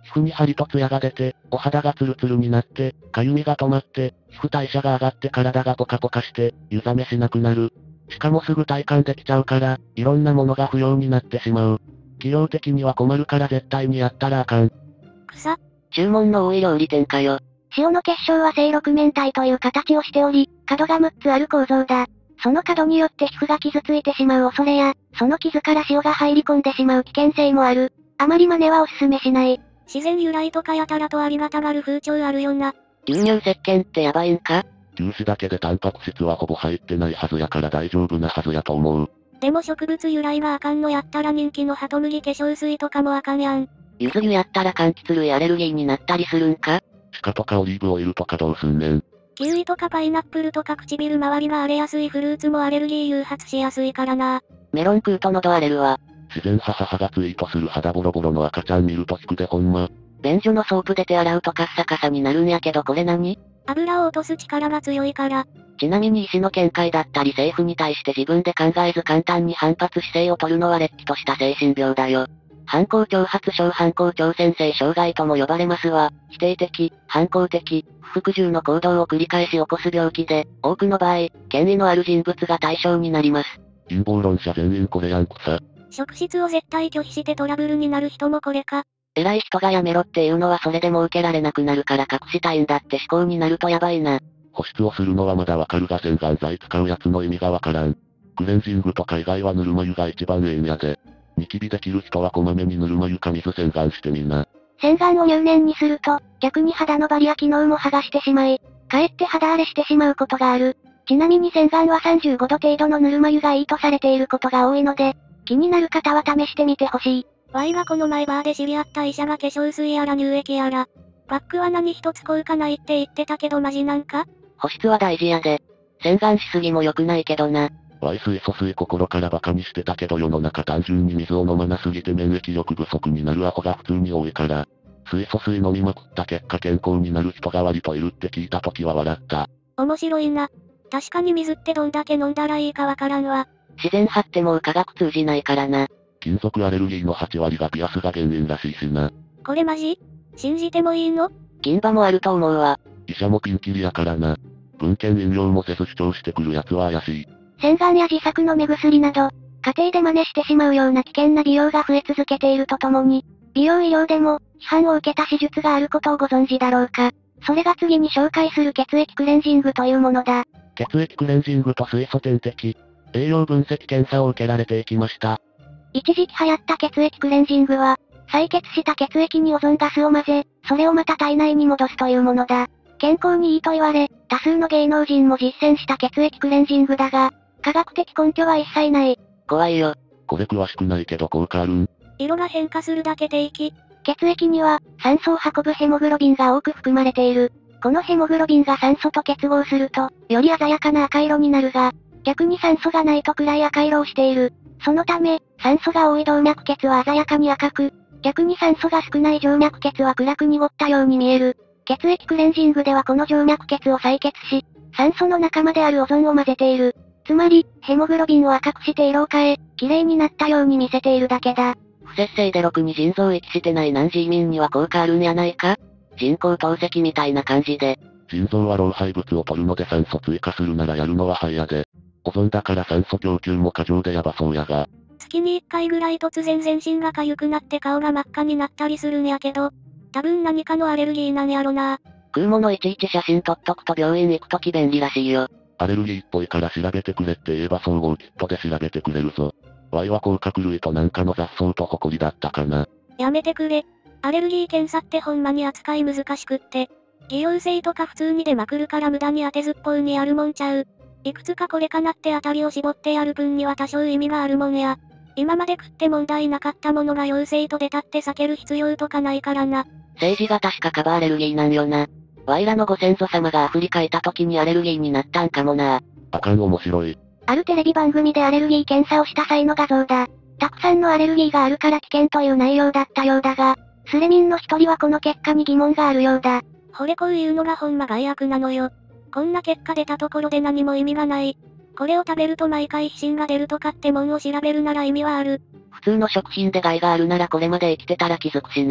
皮膚に張りとツヤが出て、お肌がツルツルになって、かゆみが止まって、皮膚代謝が上がって体がポカポカして、湯冷めしなくなる。しかもすぐ体感できちゃうから、いろんなものが不要になってしまう。企業的には困るから絶対にやったらあかん。 注文の多い料理店かよ。 塩の結晶は正六面体という形をしており、角が6つある構造だ。その角によって皮膚が傷ついてしまう恐れや、その傷から塩が入り込んでしまう危険性もある。あまり真似はおすすめしない。 自然由来とかやたらとありがたがる風潮あるよな。 牛乳石鹸ってやばいんか？ 牛脂だけでタンパク質はほぼ入ってないはずやから大丈夫なはずやと思う。 でも植物由来があかんのやったら人気のハトムギ化粧水とかもあかんやん。 ゆず湯やったら柑橘類アレルギーになったりするんか？ 鹿とかオリーブオイルとかどうすんねん。 キウイとかパイナップルとか唇周りが荒れやすいフルーツもアレルギー誘発しやすいからな。 メロン食うと喉荒れるわ。 自然派母がツイートする肌ボロボロの赤ちゃん見ると引くでほんま。 便所のソープで手洗うとカッサカサになるんやけどこれ何？ 油を落とす力が強いから。 ちなみに医師の見解だったり政府に対して自分で考えず簡単に反発姿勢を取るのは劣気とした精神病だよ。反抗挑発症反抗挑戦性障害とも呼ばれますわ。否定的、反抗的、不服従の行動を繰り返し起こす病気で、多くの場合、権威のある人物が対象になります。 陰謀論者全員これやんくさ。 職質を絶対拒否してトラブルになる人もこれか。 偉い人がやめろっていうのはそれでも受けられなくなるから隠したいんだって思考になるとやばいな。 保湿をするのはまだわかるが洗顔剤使うやつの意味がわからん。クレンジングとか以外はぬるま湯が一番ええんやで。ニキビできる人はこまめにぬるま湯か水洗顔してみな。 洗顔を入念にすると、逆に肌のバリア機能も剥がしてしまい、かえって肌荒れしてしまうことがある。ちなみに洗顔は35度程度のぬるま湯がいいとされていることが多いので、気になる方は試してみてほしい。 Y がこの前バーで知り合った医者が化粧水やら乳液やら、パックは何一つ効果ないって言ってたけどマジなんか？ 保湿は大事やで。洗顔しすぎも良くないけどな。 水素水心からバカにしてたけど世の中単純に水を飲まなすぎて免疫力不足になるアホが普通に多いから、水素水飲みまくった結果健康になる人が割といるって聞いた時は笑った。 面白いな。確かに水ってどんだけ飲んだらいいかわからんわ。 自然派ってもう科学通じないからな。 金属アレルギーの8割がピアスが原因らしいしな。 これマジ？信じてもいいの？ 銀歯もあると思うわ。 医者もピンキリやからな。文献引用もせず主張してくるやつは怪しい。 洗顔や自作の目薬など、家庭で真似してしまうような危険な美容が増え続けているとともに、美容医療でも、批判を受けた手術があることをご存知だろうか。それが次に紹介する血液クレンジングというものだ。 血液クレンジングと水素点滴、栄養分析検査を受けられていきました。 一時期流行った血液クレンジングは、採血した血液にオゾンガスを混ぜ、それをまた体内に戻すというものだ。健康にいいと言われ、多数の芸能人も実践した血液クレンジングだが、科学的根拠は一切ない。 怖いよ。 これ詳しくないけど効果あるん？ 色が変化するだけでいい。 血液には、酸素を運ぶヘモグロビンが多く含まれている。このヘモグロビンが酸素と結合すると、より鮮やかな赤色になるが、逆に酸素がないと暗い赤色をしている。そのため、酸素が多い動脈血は鮮やかに赤く、逆に酸素が少ない静脈血は暗く濁ったように見える。血液クレンジングではこの静脈血を採血し、酸素の仲間であるオゾンを混ぜている。つまり、ヘモグロビンを赤くして色を変え、綺麗になったように見せているだけだ。 不摂生でろくに腎臓液してない南寺民には効果あるんやないか？人工透析みたいな感じで。 腎臓は老廃物を取るので酸素追加するならやるのは肺やで。オゾンだから酸素供給も過剰でやばそうやが。 月に1回ぐらい突然全身が痒くなって顔が真っ赤になったりするんやけど、多分何かのアレルギーなんやろな。 食うものいちいち写真撮っとくと病院行くとき便利らしいよ。 アレルギーっぽいから調べてくれって言えば総合キットで調べてくれるぞ。Y は甲殻類となんかの雑草とホコリだったかな。 やめてくれ。アレルギー検査ってほんまに扱い難しくって。偽陽性とか普通に出まくるから無駄に当てずっぽうにやるもんちゃう。いくつかこれかなって当たりを絞ってやる分には多少意味があるもんや。今まで食って問題なかったものが陽性と出たって避ける必要とかないからな。 政治が確かカバアレルギーなんよな。ワイらのご先祖様がアフリカいた時にアレルギーになったんかもな。 あかん面白い。 あるテレビ番組でアレルギー検査をした際の画像だ。たくさんのアレルギーがあるから危険という内容だったようだが、スレミンの一人はこの結果に疑問があるようだ。 ほれこういうのがほんま害悪なのよ。こんな結果出たところで何も意味がない。これを食べると毎回皮疹が出るとかってもんを調べるなら意味はある。 普通の食品で害があるならこれまで生きてたら気づくしな。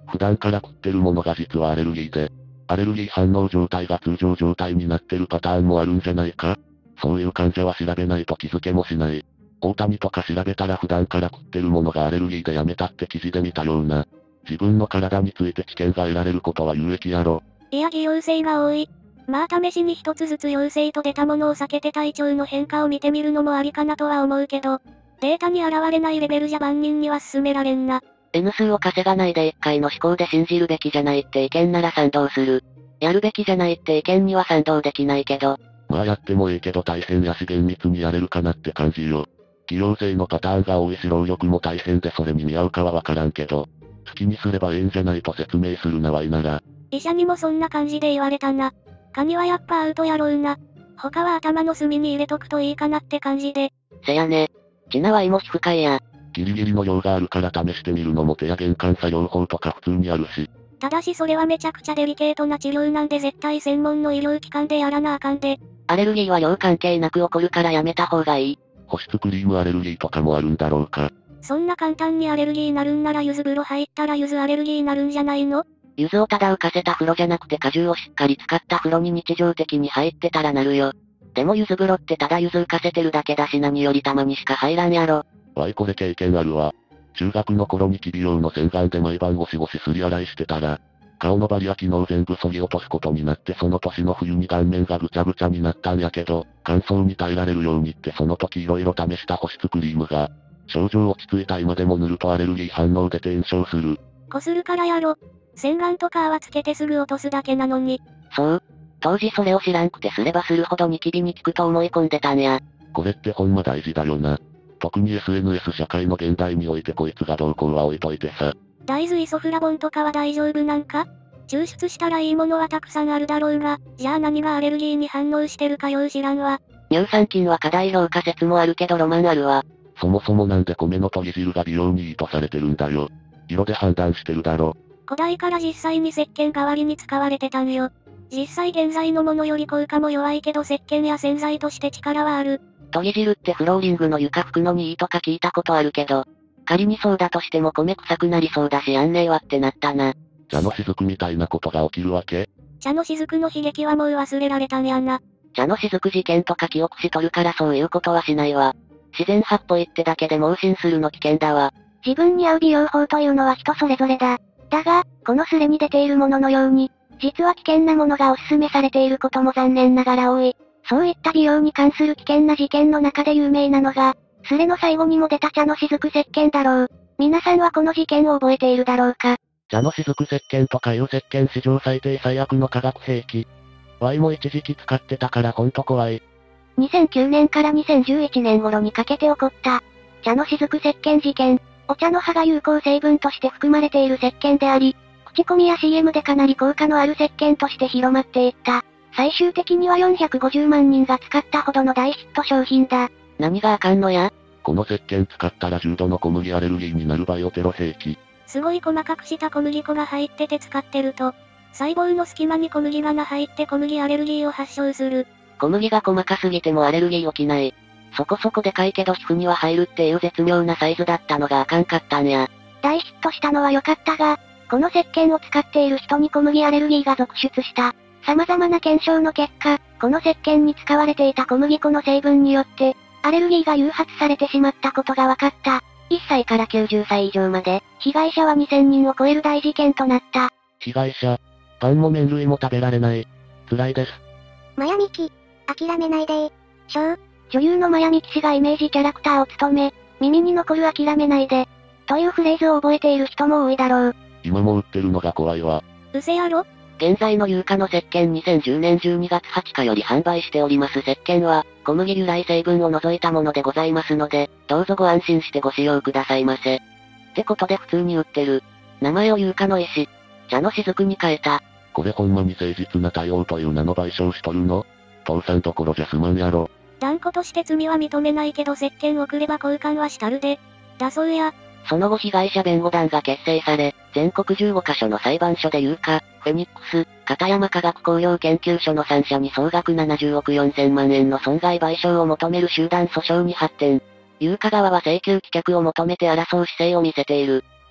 普段から食ってるものが実はアレルギーで、アレルギー反応状態が通常状態になってるパターンもあるんじゃないか？そういう患者は調べないと気づけもしない。大谷とか調べたら普段から食ってるものがアレルギーでやめたって記事で見たような。自分の体について知見が得られることは有益やろ。 いや偽陽性が多い。まあ試しに一つずつ陽性と出たものを避けて体調の変化を見てみるのもありかなとは思うけど、データに現れないレベルじゃ万人には勧められんな。 N 数を稼がないで一回の思考で信じるべきじゃないって意見なら賛同する。やるべきじゃないって意見には賛同できないけど。 まあやってもいいけど大変やし厳密にやれるかなって感じよ。偽陽性のパターンが多いし労力も大変でそれに見合うかはわからんけど、好きにすればええんじゃないと説明するなわいなら。 医者にもそんな感じで言われたな。カニはやっぱアウトやろうな。他は頭の隅に入れとくといいかなって感じで。 せやね。チナは胃も皮膚科医や。 ギリギリの量があるから試してみるのも手や玄関作療法とか普通にあるし。 ただしそれはめちゃくちゃデリケートな治療なんで絶対専門の医療機関でやらなあかんで。 アレルギーは量関係なく起こるからやめた方がいい。 保湿クリームアレルギーとかもあるんだろうか。 そんな簡単にアレルギーなるんなら柚子風呂入ったら柚子アレルギーなるんじゃないの？ 柚子をただ浮かせた風呂じゃなくて果汁をしっかり使った風呂に日常的に入ってたらなるよ。でも柚子風呂ってただ柚子浮かせてるだけだし何よりたまにしか入らんやろ。 わいこれ経験あるわ。中学の頃にキビ用の洗顔で毎晩ゴシゴシすり洗いしてたら、顔のバリア機能全部削ぎ落とすことになってその年の冬に顔面がぐちゃぐちゃになったんやけど、乾燥に耐えられるようにってその時色々試した保湿クリームが、症状落ち着いた今でも塗るとアレルギー反応出て炎症する。 こするからやろ。洗顔とか泡つけてすぐ落とすだけなのに。 そう。当時それを知らんくてすればするほどニキビに効くと思い込んでたんや。 これってほんま大事だよな。特に SNS 社会の現代においてこいつがどうこうは置いといてさ。 大豆イソフラボンとかは大丈夫なんか？抽出したらいいものはたくさんあるだろうが、じゃあ何がアレルギーに反応してるかよう知らんわ。 乳酸菌は過大評価説もあるけどロマンあるわ。 そもそもなんで米の鶏汁が美容にいいとされてるんだよ。色で判断してるだろ。 古代から実際に石鹸代わりに使われてたんよ。実際現在のものより効果も弱いけど石鹸や洗剤として力はある。 鶏汁ってフローリングの床拭くのにいいとか聞いたことあるけど、仮にそうだとしても米臭くなりそうだしやんねえわってなったな。 茶の雫みたいなことが起きるわけ？ 茶の雫の悲劇はもう忘れられたんやな。 茶の雫事件とか記憶しとるからそういうことはしないわ。自然派っぽいってだけで盲信するの危険だわ。自分に合う美容法というのは人それぞれだ。だが、このスレに出ているもののように、実は危険なものがお勧めされていることも残念ながら多い。そういった美容に関する危険な事件の中で有名なのが、スレの最後にも出た茶の雫石鹸だろう。皆さんはこの事件を覚えているだろうか？ 茶の雫石鹸とかいう石鹸史上最低最悪の化学兵器。Y も一時期使ってたからほんと怖い。 2009年から2011年頃にかけて起こった、茶の雫石鹸事件。お茶の葉が有効成分として含まれている石鹸であり、口コミや CM でかなり効果のある石鹸として広まっていった。最終的には450万人が使ったほどの大ヒット商品だ。 何があかんのや？ この石鹸使ったら重度の小麦アレルギーになるバイオテロ兵器。 すごい細かくした小麦粉が入ってて使ってると、細胞の隙間に小麦が入って小麦アレルギーを発症する。 小麦が細かすぎてもアレルギー起きない。そこそこでかいけど皮膚には入るっていう絶妙なサイズだったのがあかんかったんや。 大ヒットしたのは良かったが、この石鹸を使っている人に小麦アレルギーが続出した。様々な検証の結果、この石鹸に使われていた小麦粉の成分によって、アレルギーが誘発されてしまったことが分かった。1歳から90歳以上まで、被害者は2000人を超える大事件となった。 被害者。パンも麺類も食べられない。辛いです。 マヤミキ、諦めないでー。女優のマヤミキ氏がイメージキャラクターを務め、耳に残る諦めないで、というフレーズを覚えている人も多いだろう。 今も売ってるのが怖いわ。 うせやろ？ 現在の有価の石鹸2010年12月20日より販売しております石鹸は、小麦由来成分を除いたものでございますので、どうぞご安心してご使用くださいませ。ってことで普通に売ってる。名前を有価の石、茶の雫に変えた。 これほんまに誠実な対応という名の賠償しとるの？父さんどころじゃすまんやろ。 断固として罪は認めないけど石鹸送れば交換はしたるで。だそうや。 その後被害者弁護団が結成され、全国15カ所の裁判所で有価、フェニックス、片山科学工業研究所の3社に総額70億4000万円の損害賠償を求める集団訴訟に発展。有価側は請求棄却を求めて争う姿勢を見せている。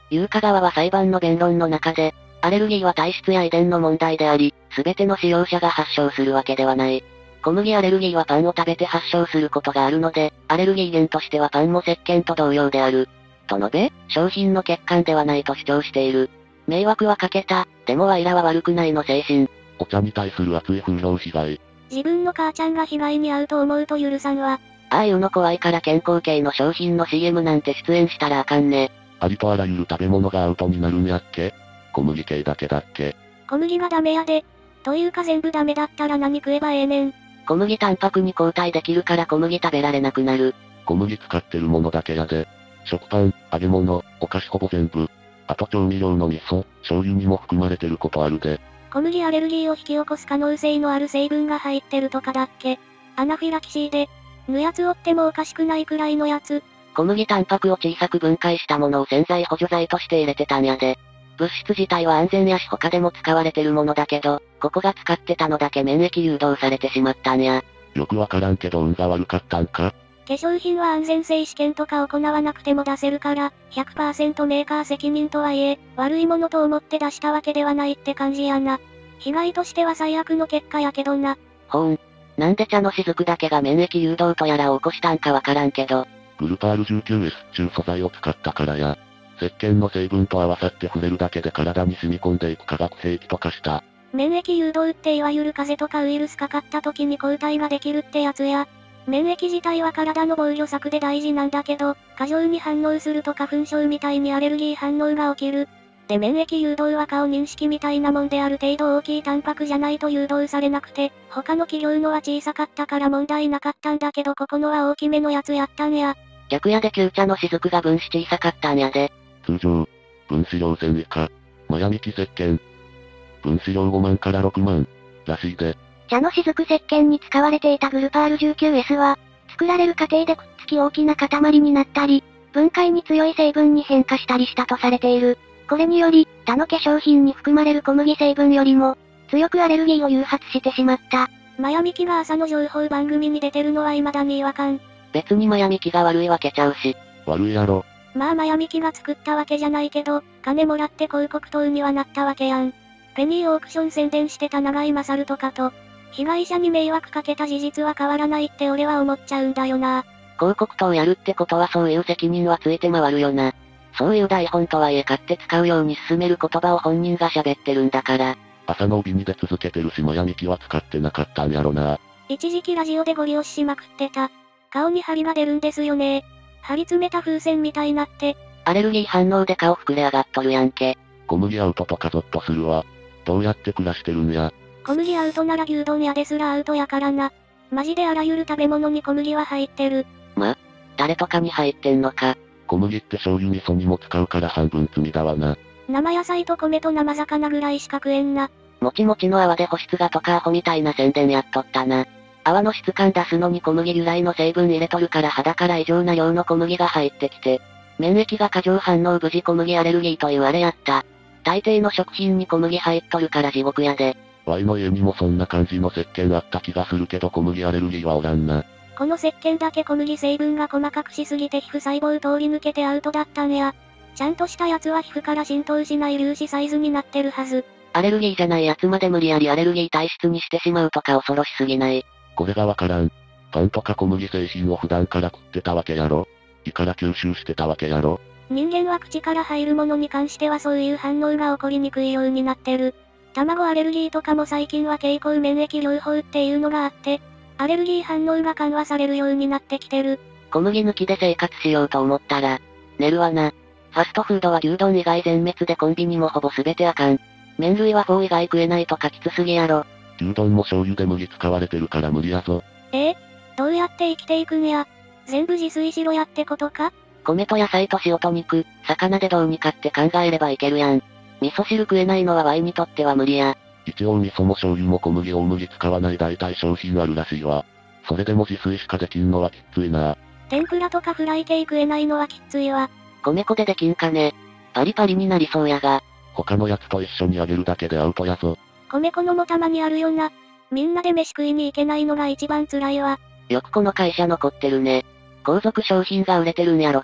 優香側は裁判の弁論の中で、アレルギーは体質や遺伝の問題であり、すべての使用者が発症するわけではない。小麦アレルギーはパンを食べて発症することがあるので、アレルギー源としてはパンも石鹸と同様である。と述べ、商品の欠陥ではないと主張している。迷惑はかけた、でもワイらは悪くないの精神。 お茶に対する熱い風評被害。 自分の母ちゃんが被害に遭うと思うと許さんわ。 ああいうの怖いから健康系の商品の CM なんて出演したらあかんね。 ありとあらゆる食べ物がアウトになるんやっけ？小麦系だけだっけ？ 小麦がダメやで。というか全部ダメだったら何食えばええねん。 小麦タンパクに交代できるから小麦食べられなくなる。 小麦使ってるものだけやで。食パン、揚げ物、お菓子ほぼ全部。あと調味料の味噌、醤油にも含まれてることあるで。 小麦アレルギーを引き起こす可能性のある成分が入ってるとかだっけ。アナフィラキシーで、ぬやつをってもおかしくないくらいのやつ。 小麦タンパクを小さく分解したものを洗剤補助剤として入れてたんやで。物質自体は安全やし他でも使われてるものだけど、ここが使ってたのだけ免疫誘導されてしまったんや。 よくわからんけど運が悪かったんか？ 化粧品は安全性試験とか行わなくても出せるから、100% メーカー責任とはいえ、悪いものと思って出したわけではないって感じやな。被害としては最悪の結果やけどな。 ほーん。なんで茶の雫だけが免疫誘導とやらを起こしたんかわからんけど。 グルパール 19S 中素材を使ったからや。石鹸の成分と合わさって触れるだけで体に染み込んでいく化学兵器とかした。 免疫誘導っていわゆる風邪とかウイルスかかった時に抗体ができるってやつや。免疫自体は体の防御策で大事なんだけど、過剰に反応すると花粉症みたいにアレルギー反応が起きる。で免疫誘導は顔認識みたいなもんである程度大きいタンパクじゃないと誘導されなくて、他の企業のは小さかったから問題なかったんだけどここのは大きめのやつやったんや。 逆やで旧茶の雫が分子小さかったんやで。 通常、分子量1000以下、マヤミキ石鹸。分子量5万から6万、らしいで。 茶の雫石鹸に使われていたグルパール 19S は、作られる過程でくっつき大きな塊になったり、分解に強い成分に変化したりしたとされている。これにより、他の化粧品に含まれる小麦成分よりも、強くアレルギーを誘発してしまった。 マヤミキが朝の情報番組に出てるのは未だに違和感。 別にマヤミキが悪いわけちゃうし。 悪いやろ。 まあマヤミキが作ったわけじゃないけど、金もらって広告塔にはなったわけやん。ペニーオークション宣伝してた長井勝とかと、被害者に迷惑かけた事実は変わらないって俺は思っちゃうんだよな。 広告塔やるってことはそういう責任はついて回るよな。そういう台本とはいえ買って使うように進める言葉を本人が喋ってるんだから。 朝の帯にで続けてるしマヤミキは使ってなかったんやろな。 一時期ラジオでゴリ押ししまくってた。顔に張りが出るんですよね。張り詰めた風船みたいなって。 アレルギー反応で顔膨れ上がっとるやんけ。 小麦アウトとかゾッとするわ。どうやって暮らしてるんや。 小麦アウトなら牛丼屋ですらアウトやからな。マジであらゆる食べ物に小麦は入ってる。 誰とかに入ってんのか。 小麦って醤油味噌にも使うから半分罪だわな。 生野菜と米と生魚ぐらいしか食えんな。 もちもちの泡で保湿がとかアホみたいな宣伝やっとったな。泡の質感出すのに小麦由来の成分入れとるから肌から異常な量の小麦が入ってきて、免疫が過剰反応無事小麦アレルギーというあれやった。大抵の食品に小麦入っとるから地獄やで。 ワイの家にもそんな感じの石鹸あった気がするけど小麦アレルギーはおらんな。 この石鹸だけ小麦成分が細かくしすぎて皮膚細胞通り抜けてアウトだったんや。ちゃんとしたやつは皮膚から浸透しない粒子サイズになってるはず。 アレルギーじゃないやつまで無理やりアレルギー体質にしてしまうとか恐ろしすぎない。 これがわからん。パンとか小麦製品を普段から食ってたわけやろ。胃から吸収してたわけやろ。 人間は口から入るものに関してはそういう反応が起こりにくいようになってる。卵アレルギーとかも最近は経口免疫療法っていうのがあって、アレルギー反応が緩和されるようになってきてる。 小麦抜きで生活しようと思ったら、寝るわな。ファストフードは牛丼以外全滅でコンビニもほぼ全てあかん。麺類はフォー以外食えないとかきつすぎやろ。 牛丼も醤油で麦使われてるから無理やぞ。 どうやって生きていくんや。全部自炊しろやってことか？ 米と野菜と塩と肉、魚でどうにかって考えればいけるやん。味噌汁食えないのはワイにとっては無理や。 一応味噌も醤油も小麦大麦使わない代替商品あるらしいわ。それでも自炊しかできんのはきついな。 天ぷらとかフライ系食えないのはきついわ。 米粉でできんかね。パリパリになりそうやが。 他のやつと一緒に揚げるだけでアウトやぞ。 米粉のもたまにあるよな。みんなで飯食いに行けないのが一番辛いわ。 よくこの会社残ってるね。後続商品が売れてるんやろか。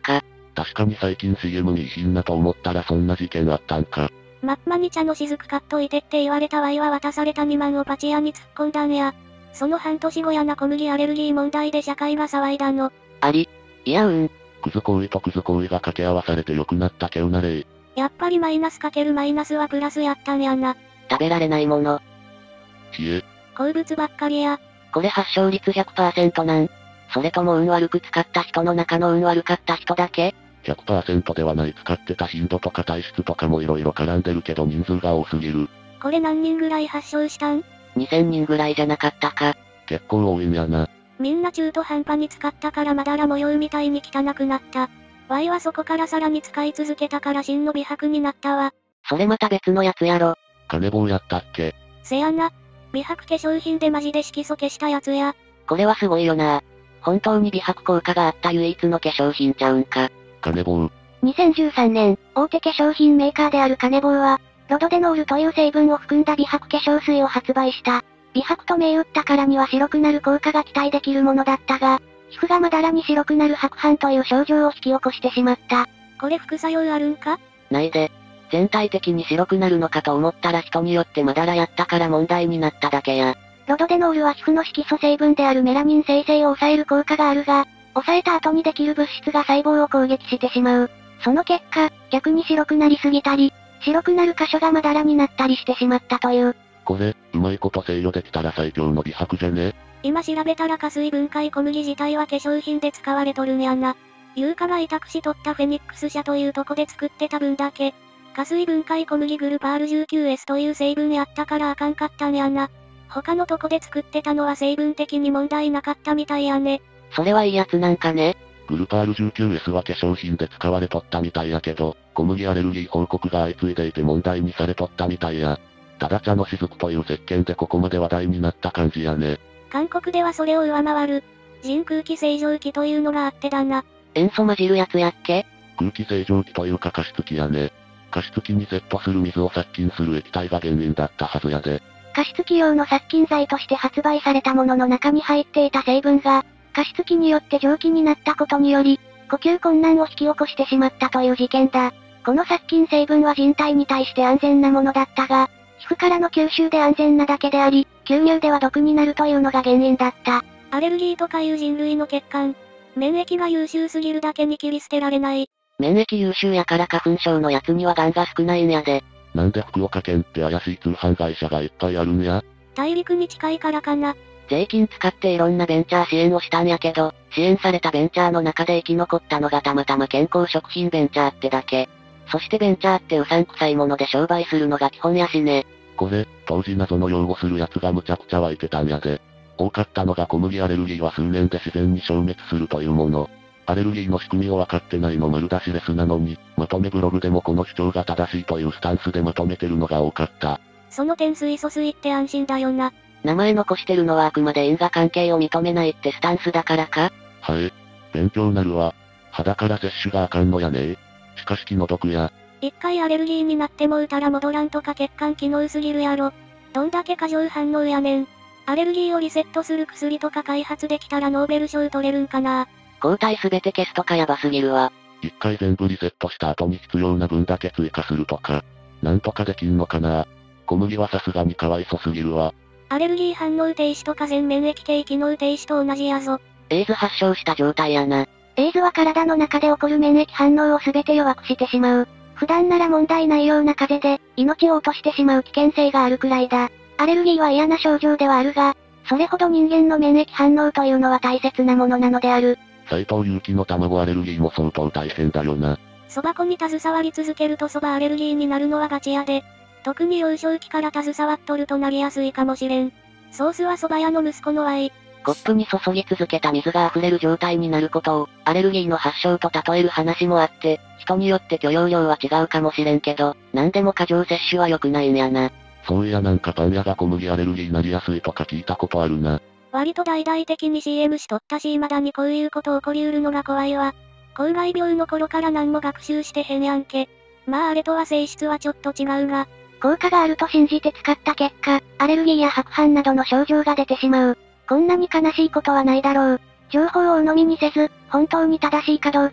確かに最近 CM にいい品なと思ったらそんな事件あったんか。 マッマに茶の雫買っといてって言われたわいは渡された2万をパチ屋に突っ込んだんや。その半年後やな小麦アレルギー問題で社会が騒いだの。 いやクズ行為とクズ行為が掛け合わされて良くなったけうなれ。 やっぱりマイナスかけるマイナスはプラスやったんやな。 食べられないもの。 冷え。 好物ばっかりや。 これ発症率 100% なん？それとも運悪く使った人の中の運悪かった人だけ？ 100% ではない。使ってた頻度とか体質とかも色々絡んでるけど人数が多すぎる。 これ何人ぐらい発症したん？ 2000 人ぐらいじゃなかったか。 結構多いんやな。 みんな中途半端に使ったからまだら模様みたいに汚くなった。Y はそこからさらに使い続けたから真の美白になったわ。 それまた別のやつやろ。 金棒やったっけ？ せやな。美白化粧品でマジで色素消したやつや。 これはすごいよな。本当に美白効果があった唯一の化粧品ちゃうんか。 金棒。 2013年、大手化粧品メーカーであるカネボウは、ロドデノールという成分を含んだ美白化粧水を発売した。美白と銘打ったからには白くなる効果が期待できるものだったが、皮膚がまだらに白くなる白斑という症状を引き起こしてしまった。 これ副作用あるんか？ ないで。全体的に白くなるのかと思ったら人によってまだらやったから問題になっただけや。ロドデノールは皮膚の色素成分であるメラニン生成を抑える効果があるが、抑えた後にできる物質が細胞を攻撃してしまう。その結果、逆に白くなりすぎたり、白くなる箇所がまだらになったりしてしまったという。 これ、うまいこと制御できたら最強の美白じゃね？ 今調べたら加水分解小麦自体は化粧品で使われとるんやな。優香が委託しとったフェニックス社というとこで作ってた分だけ、加水分解小麦グルパール 19S という成分やったからあかんかったんやな。他のとこで作ってたのは成分的に問題なかったみたいやね。 それはいいやつなんかね。 グルパール 19S は化粧品で使われとったみたいやけど、小麦アレルギー報告が相次いでいて問題にされとったみたいや。ただ茶の雫という石鹸でここまで話題になった感じやね。 韓国ではそれを上回る、人空気清浄機というのがあってだな。 塩素混じるやつやっけ？ 空気清浄機というか加湿器やね。加湿器にセットする水を殺菌する液体が原因だったはずやで。 加湿器用の殺菌剤として発売されたものの中に入っていた成分が、加湿器によって蒸気になったことにより、呼吸困難を引き起こしてしまったという事件だ。この殺菌成分は人体に対して安全なものだったが、皮膚からの吸収で安全なだけであり、吸入では毒になるというのが原因だった。 アレルギーとかいう人類の欠陥。免疫が優秀すぎるだけに切り捨てられない。 免疫優秀やから花粉症のやつには癌が少ないんやで。 なんで福岡県って怪しい通販会社がいっぱいあるんや？ 大陸に近いからかな。 税金使っていろんなベンチャー支援をしたんやけど、支援されたベンチャーの中で生き残ったのがたまたま健康食品ベンチャーってだけ。そしてベンチャーってうさんくさいもので商売するのが基本やしね。 これ、当時謎の擁護する奴がむちゃくちゃ湧いてたんやで。多かったのが小麦アレルギーは数年で自然に消滅するというもの。アレルギーの仕組みを分かってないの丸出しレスなのに、まとめブログでもこの主張が正しいというスタンスでまとめてるのが多かった。 その点水素水って安心だよな。 名前残してるのはあくまで因果関係を認めないってスタンスだからか？ はい。勉強なるわ。肌から摂取があかんのやね。しかし気の毒や。 一回アレルギーになってもうたら戻らんとか血管機能すぎるやろ。どんだけ過剰反応やねん。アレルギーをリセットする薬とか開発できたらノーベル賞取れるんかな。 抗体すべて消すとかやばすぎるわ。 一回全部リセットした後に必要な分だけ追加するとか。なんとかできんのかな。小麦はさすがにかわいそすぎるわ。 アレルギー反応停止とか全免疫系機能停止と同じやぞ。 エイズ発症した状態やな。エイズは体の中で起こる免疫反応をすべて弱くしてしまう。普段なら問題ないような風邪で、命を落としてしまう危険性があるくらいだ。アレルギーは嫌な症状ではあるが、それほど人間の免疫反応というのは大切なものなのである。 斉藤祐樹の卵アレルギーも相当大変だよな。 蕎麦粉に携わり続けると蕎麦アレルギーになるのはガチやで。特に幼少期から携わっとるとなりやすいかもしれん。ソースは蕎麦屋の息子のY。 コップに注ぎ続けた水が溢れる状態になることを、アレルギーの発症と例える話もあって、人によって許容量は違うかもしれんけど、なんでも過剰摂取は良くないんやな。 そういやなんかパン屋が小麦アレルギーになりやすいとか聞いたことあるな。 割と大々的に CM しとったし未だにこういうこと起こりうるのが怖いわ。公害病の頃から何も学習してへんやんけ。まああれとは性質はちょっと違うが。 効果があると信じて使った結果、アレルギーや白斑などの症状が出てしまう。こんなに悲しいことはないだろう。情報を鵜呑みにせず、本当に正しいかどうか、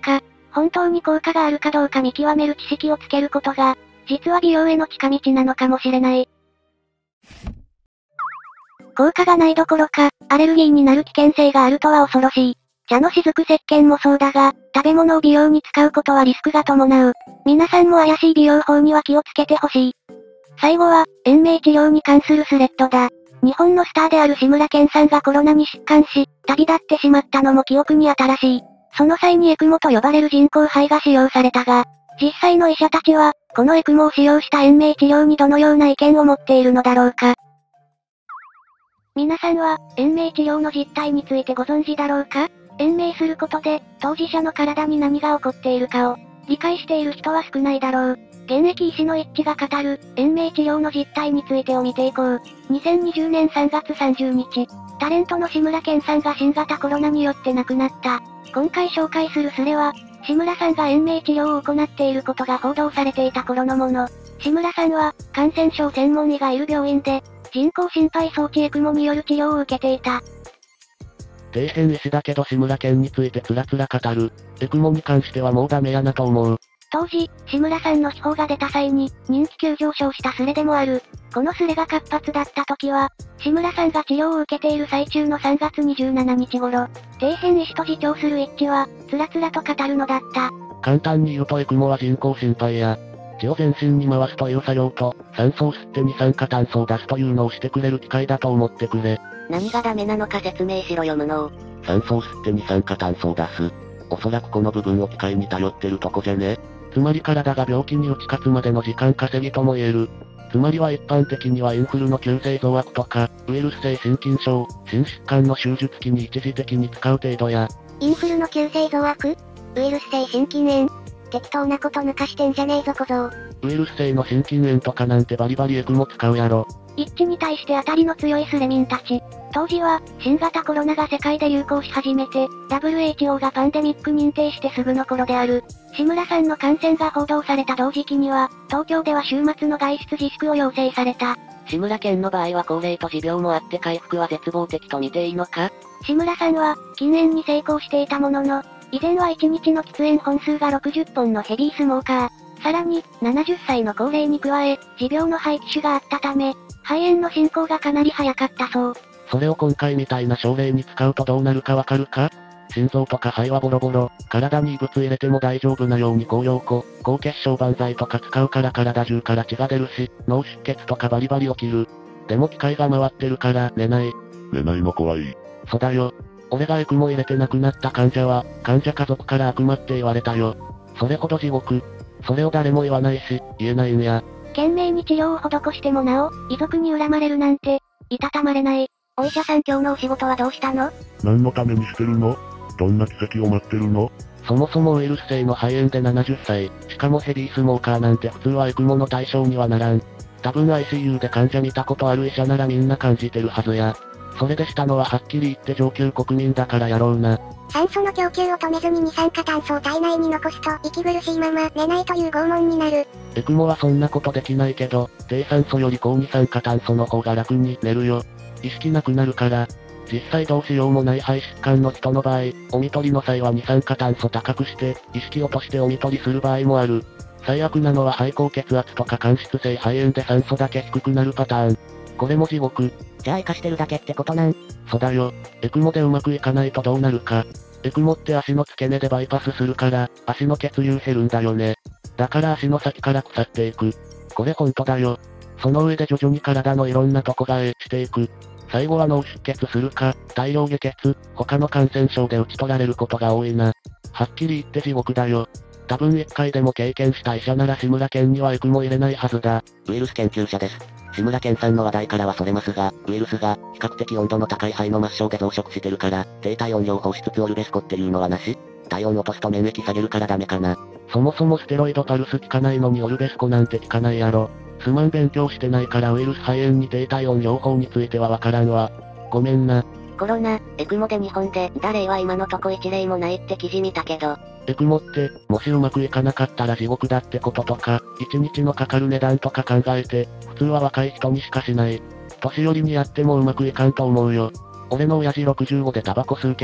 本当に効果があるかどうか見極める知識をつけることが、実は美容への近道なのかもしれない。効果がないどころか、アレルギーになる危険性があるとは恐ろしい。茶の雫石鹸もそうだが、食べ物を美容に使うことはリスクが伴う。皆さんも怪しい美容法には気をつけてほしい。最後は、延命治療に関するスレッドだ。日本のスターである志村けんさんがコロナに疾患し、旅立ってしまったのも記憶に新しい。その際にエクモと呼ばれる人工肺が使用されたが、実際の医者たちは、このエクモを使用した延命治療にどのような意見を持っているのだろうか。皆さんは、延命治療の実態についてご存知だろうか？延命することで、当事者の体に何が起こっているかを、理解している人は少ないだろう。現役医師の一致が語る、延命治療の実態についてを見ていこう。2020年3月30日、タレントの志村けんさんが新型コロナによって亡くなった。今回紹介するスレは、志村さんが延命治療を行っていることが報道されていた頃のもの。志村さんは、感染症専門医がいる病院で、人工心肺装置エクモによる治療を受けていた。 底辺医師だけど志村けんについてつらつら語る。エクモに関してはもうダメやなと思う。 当時、志村さんの秘宝が出た際に、人気急上昇したスレでもある。このスレが活発だった時は、志村さんが治療を受けている最中の3月27日頃、底辺医師と自重する一致は、つらつらと語るのだった。 簡単に言うとエクモは人工心肺や、血を全身に回すという作業と、酸素を吸って二酸化炭素を出すというのをしてくれる機械だと思ってくれ。 何がダメなのか説明しろよ無能。 酸素を吸って二酸化炭素を出す。おそらくこの部分を機械に頼ってるとこじゃね。つまり体が病気に打ち勝つまでの時間稼ぎとも言える。つまりは一般的にはインフルの急性増悪とか、ウイルス性心筋症、心疾患の手術期に一時的に使う程度や。 インフルの急性増悪？ウイルス性心筋炎？適当なこと抜かしてんじゃねえぞ小僧。 ウイルス性の心筋炎とかなんてバリバリエクモ使うやろ。 一致に対して当たりの強いスレミンたち。当時は、新型コロナが世界で流行し始めて、WHO がパンデミック認定してすぐの頃である。志村さんの感染が報道された同時期には、東京では週末の外出自粛を要請された。 志村けんの場合は高齢と持病もあって回復は絶望的と見ていいのか？ 志村さんは、禁煙に成功していたものの、以前は1日の喫煙本数が60本のヘビースモーカー。さらに、70歳の高齢に加え、持病の肺気腫があったため、肺炎の進行がかなり早かったそう。 それを今回みたいな症例に使うとどうなるかわかるか？心臓とか肺はボロボロ、体に異物入れても大丈夫なように高溶庫、高血小板剤とか使うから体中から血が出るし、脳出血とかバリバリ起きる。でも機械が回ってるから寝ない。 寝ないの怖い。 そうだよ。俺がエクモ入れて亡くなった患者は、患者家族から悪魔って言われたよ。それほど地獄。それを誰も言わないし、言えないんや。 懸命に治療を施してもなお、遺族に恨まれるなんて、いたたまれない。 お医者さん今日のお仕事はどうしたの？ 何のためにしてるの？どんな奇跡を待ってるの？ そもそもウイルス性の肺炎で70歳、しかもヘビースモーカーなんて普通はエクモの対象にはならん。多分 ICU で患者見たことある医者ならみんな感じてるはずや。それでしたのははっきり言って上級国民だからやろうな。 酸素の供給を止めずに二酸化炭素を体内に残すと息苦しいまま寝ないという拷問になる。 エクモはそんなことできないけど、低酸素より高二酸化炭素の方が楽に寝るよ。意識なくなるから。実際どうしようもない肺疾患の人の場合、お見取りの際は二酸化炭素高くして、意識落としてお見取りする場合もある。最悪なのは肺高血圧とか間質性肺炎で酸素だけ低くなるパターン。これも地獄。 じゃあ生かしてるだけってことなん？ そうだよ。エクモでうまくいかないとどうなるか。エクモって足の付け根でバイパスするから、足の血流減るんだよね。だから足の先から腐っていく。これほんとだよ。その上で徐々に体のいろんなとこがしていく。最後は脳出血するか、大量下血、他の感染症で打ち取られることが多いな。はっきり言って地獄だよ。多分一回でも経験した医者なら志村けんにはエクモ入れないはずだ。 ウイルス研究者です。志村けんさんの話題からはそれますが、ウイルスが、比較的温度の高い肺の末梢で増殖してるから、低体温療法しつつオルベスコっていうのはなし？体温落とすと免疫下げるからダメかな。 そもそもステロイドパルス効かないのにオルベスコなんて効かないやろ。すまん勉強してないからウイルス肺炎に低体温療法についてはわからんわ。ごめんな。 コロナ、エクモで日本で、例は今のとこ一例もないって記事見たけど。 エクモって、もしうまくいかなかったら地獄だってこととか、1日のかかる値段とか考えて、普通は若い人にしかしない。年寄りにやってもうまくいかんと思うよ。俺の親父65でタバコ吸うけど、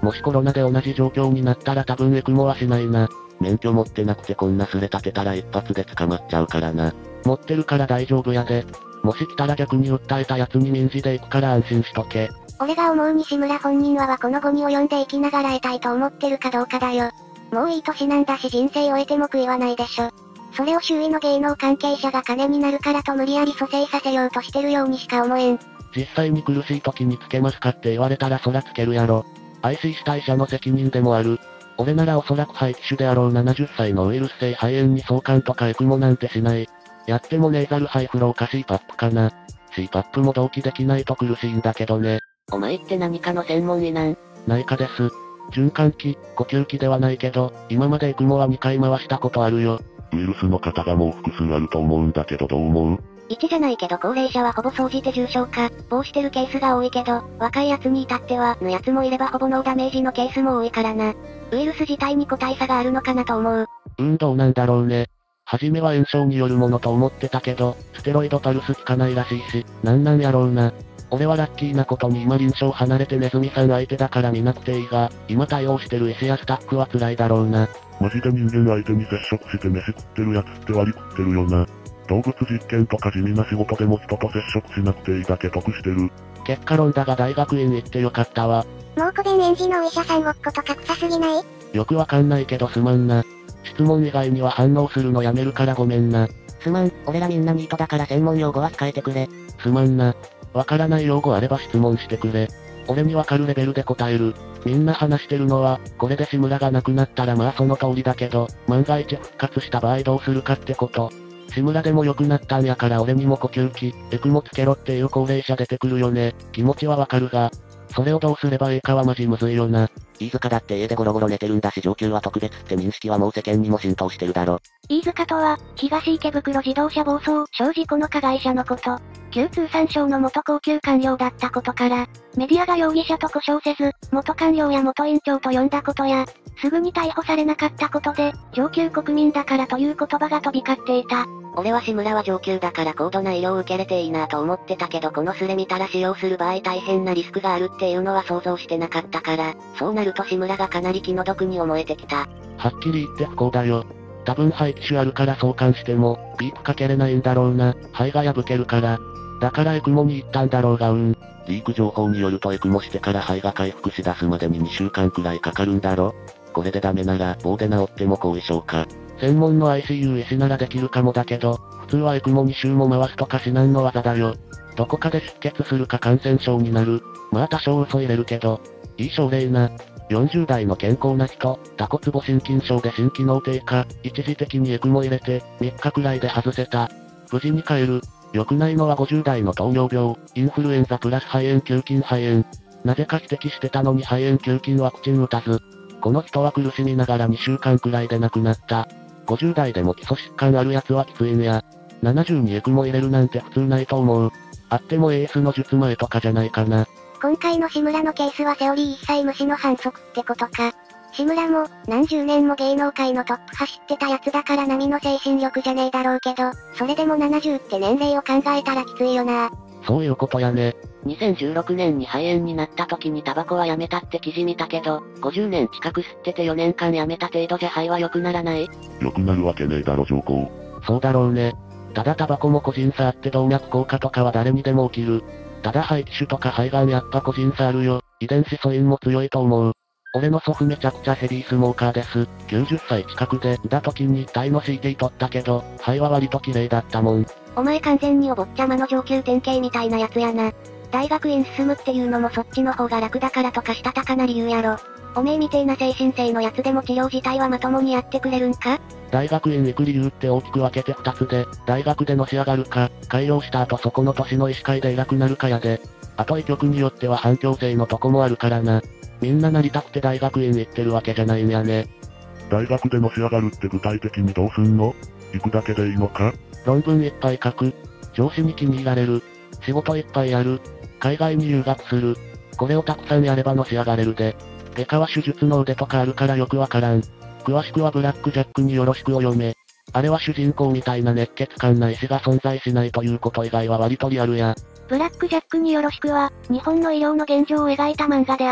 もしコロナで同じ状況になったら多分エクモはしないな。 免許持ってなくてこんなすれ立てたら一発で捕まっちゃうからな。 持ってるから大丈夫やで。もし来たら逆に訴えたやつに民事で行くから安心しとけ。 俺が思うに志村本人はこの後に及んで生きながら得たいと思ってるかどうかだよ。もういい年なんだし人生終えても悔いはないでしょ。それを周囲の芸能関係者が金になるからと無理やり蘇生させようとしてるようにしか思えん。 実際に苦しい時につけますかって言われたらそらつけるやろ。IC 主体者の責任でもある。俺ならおそらく肺気腫であろう70歳のウイルス性肺炎に相関とかエクモなんてしない。やってもネーザルハイフローか CPAP かな。CPAP も同期できないと苦しいんだけどね。 お前って何かの専門医なん？ 内科です。循環器、呼吸器ではないけど、今までエクモは2回回したことあるよ。 ウイルスの方がもう複数あると思うんだけどどう思う 1じゃないけど高齢者はほぼ総じて重症化、防してるケースが多いけど、若いやつに至っては、のやつもいればほぼノーダメージのケースも多いからな。ウイルス自体に個体差があるのかなと思う。 どうなんだろうね。初めは炎症によるものと思ってたけど、ステロイドパルス効かないらしいし、なんやろうな。俺はラッキーなことに今臨床離れてネズミさん相手だから見なくていいが、今対応してる医師やスタッフは辛いだろうな。 マジで人間相手に接触して飯食ってるやつって割り食ってるよな。動物実験とか地味な仕事でも人と接触しなくていいだけ得してる。 結果論だが大学院行ってよかったわ。 蒙古弁園児のお医者さんごっことか臭すぎない？ よくわかんないけどすまんな。質問以外には反応するのやめるからごめんな。 すまん、俺らみんなニートだから専門用語は使えてくれ。 すまんな。わからない用語あれば質問してくれ。俺にわかるレベルで答える。みんな話してるのは、これで志村が亡くなったらまあその通りだけど、万が一復活した場合どうするかってこと。志村でも良くなったんやから俺にも呼吸器、エクモつけろっていう高齢者出てくるよね。気持ちはわかるが、それをどうすればいいかはマジむずいよな。 飯塚だって家でゴロゴロ寝てるんだし上級は特別って認識はもう世間にも浸透してるだろ。 飯塚とは、東池袋自動車暴走小事故の加害者のこと。旧通産省の元高級官僚だったことから、メディアが容疑者と呼称せず、元官僚や元院長と呼んだことや、すぐに逮捕されなかったことで、上級国民だからという言葉が飛び交っていた。 俺は志村は上級だから高度な医療を受けれていいなと思ってたけどこのスレ見たら使用する場合大変なリスクがあるっていうのは想像してなかったから、そうなると志村がかなり気の毒に思えてきた。 はっきり言って不幸だよ。多分肺気腫あるから相関しても、ピープかけれないんだろうな。肺が破けるから。だからエクモに行ったんだろうがリーク情報によるとエクモしてから肺が回復し出すまでに2週間くらいかかるんだろ。これでダメなら棒で治っても後遺症か。 専門の ICU 医師ならできるかもだけど、普通はエクモ2週も回すとか至難の技だよ。どこかで出血するか感染症になる。まあ多少嘘入れるけど、いい症例な。40代の健康な人、多骨母心筋症で心機能低下、一時的にエクモ入れて、3日くらいで外せた。無事に帰る。良くないのは50代の糖尿病、インフルエンザプラス肺炎球菌肺炎。なぜか指摘してたのに肺炎球菌ワクチン打たず。この人は苦しみながら2週間くらいで亡くなった。50代でも基礎疾患あるやつはきついんや。70にエクモ入れるなんて普通ないと思う。あってもエースの術前とかじゃないかな。 今回の志村のケースはセオリー一切無視の反則ってことか。志村も、何十年も芸能界のトップ走ってたやつだから並の精神力じゃねえだろうけど、それでも70って年齢を考えたらきついよな。 そういうことやね。 2016年に肺炎になった時にタバコはやめたって記事見たけど、50年近く吸ってて4年間やめた程度じゃ肺は良くならない？ 良くなるわけねえだろ上皇。 そうだろうね。ただタバコも個人差あって動脈硬化とかは誰にでも起きる。ただ肺気腫とか肺がんやっぱ個人差あるよ。遺伝子素因も強いと思う。俺の祖父めちゃくちゃヘビースモーカーです。90歳近くで、だ時に体の CT 取ったけど、肺は割と綺麗だったもん。 お前完全にお坊ちゃまの上級典型みたいなやつやな。大学院進むっていうのもそっちの方が楽だからとかしたたかな理由やろ。おめえみてえな精神性のやつでも治療自体はまともにやってくれるんか？ 大学院行く理由って大きく分けて2つで、大学でのし上がるか、開業した後そこの年の医師会で偉くなるかやで。あと医局によっては反強制のとこもあるからな。みんななりたくて大学院行ってるわけじゃないんやね。 大学でのし上がるって具体的にどうすんの？行くだけでいいのか？ 論文いっぱい書く。上司に気に入られる。仕事いっぱいやる。海外に留学する。これをたくさんやればのし上がれるで。外科は手術の腕とかあるからよくわからん。詳しくはブラックジャックによろしくを読め。あれは主人公みたいな熱血感な医師が存在しないということ以外は割とリアルや。 ブラックジャックによろしくは、日本の医療の現状を描いた漫画である。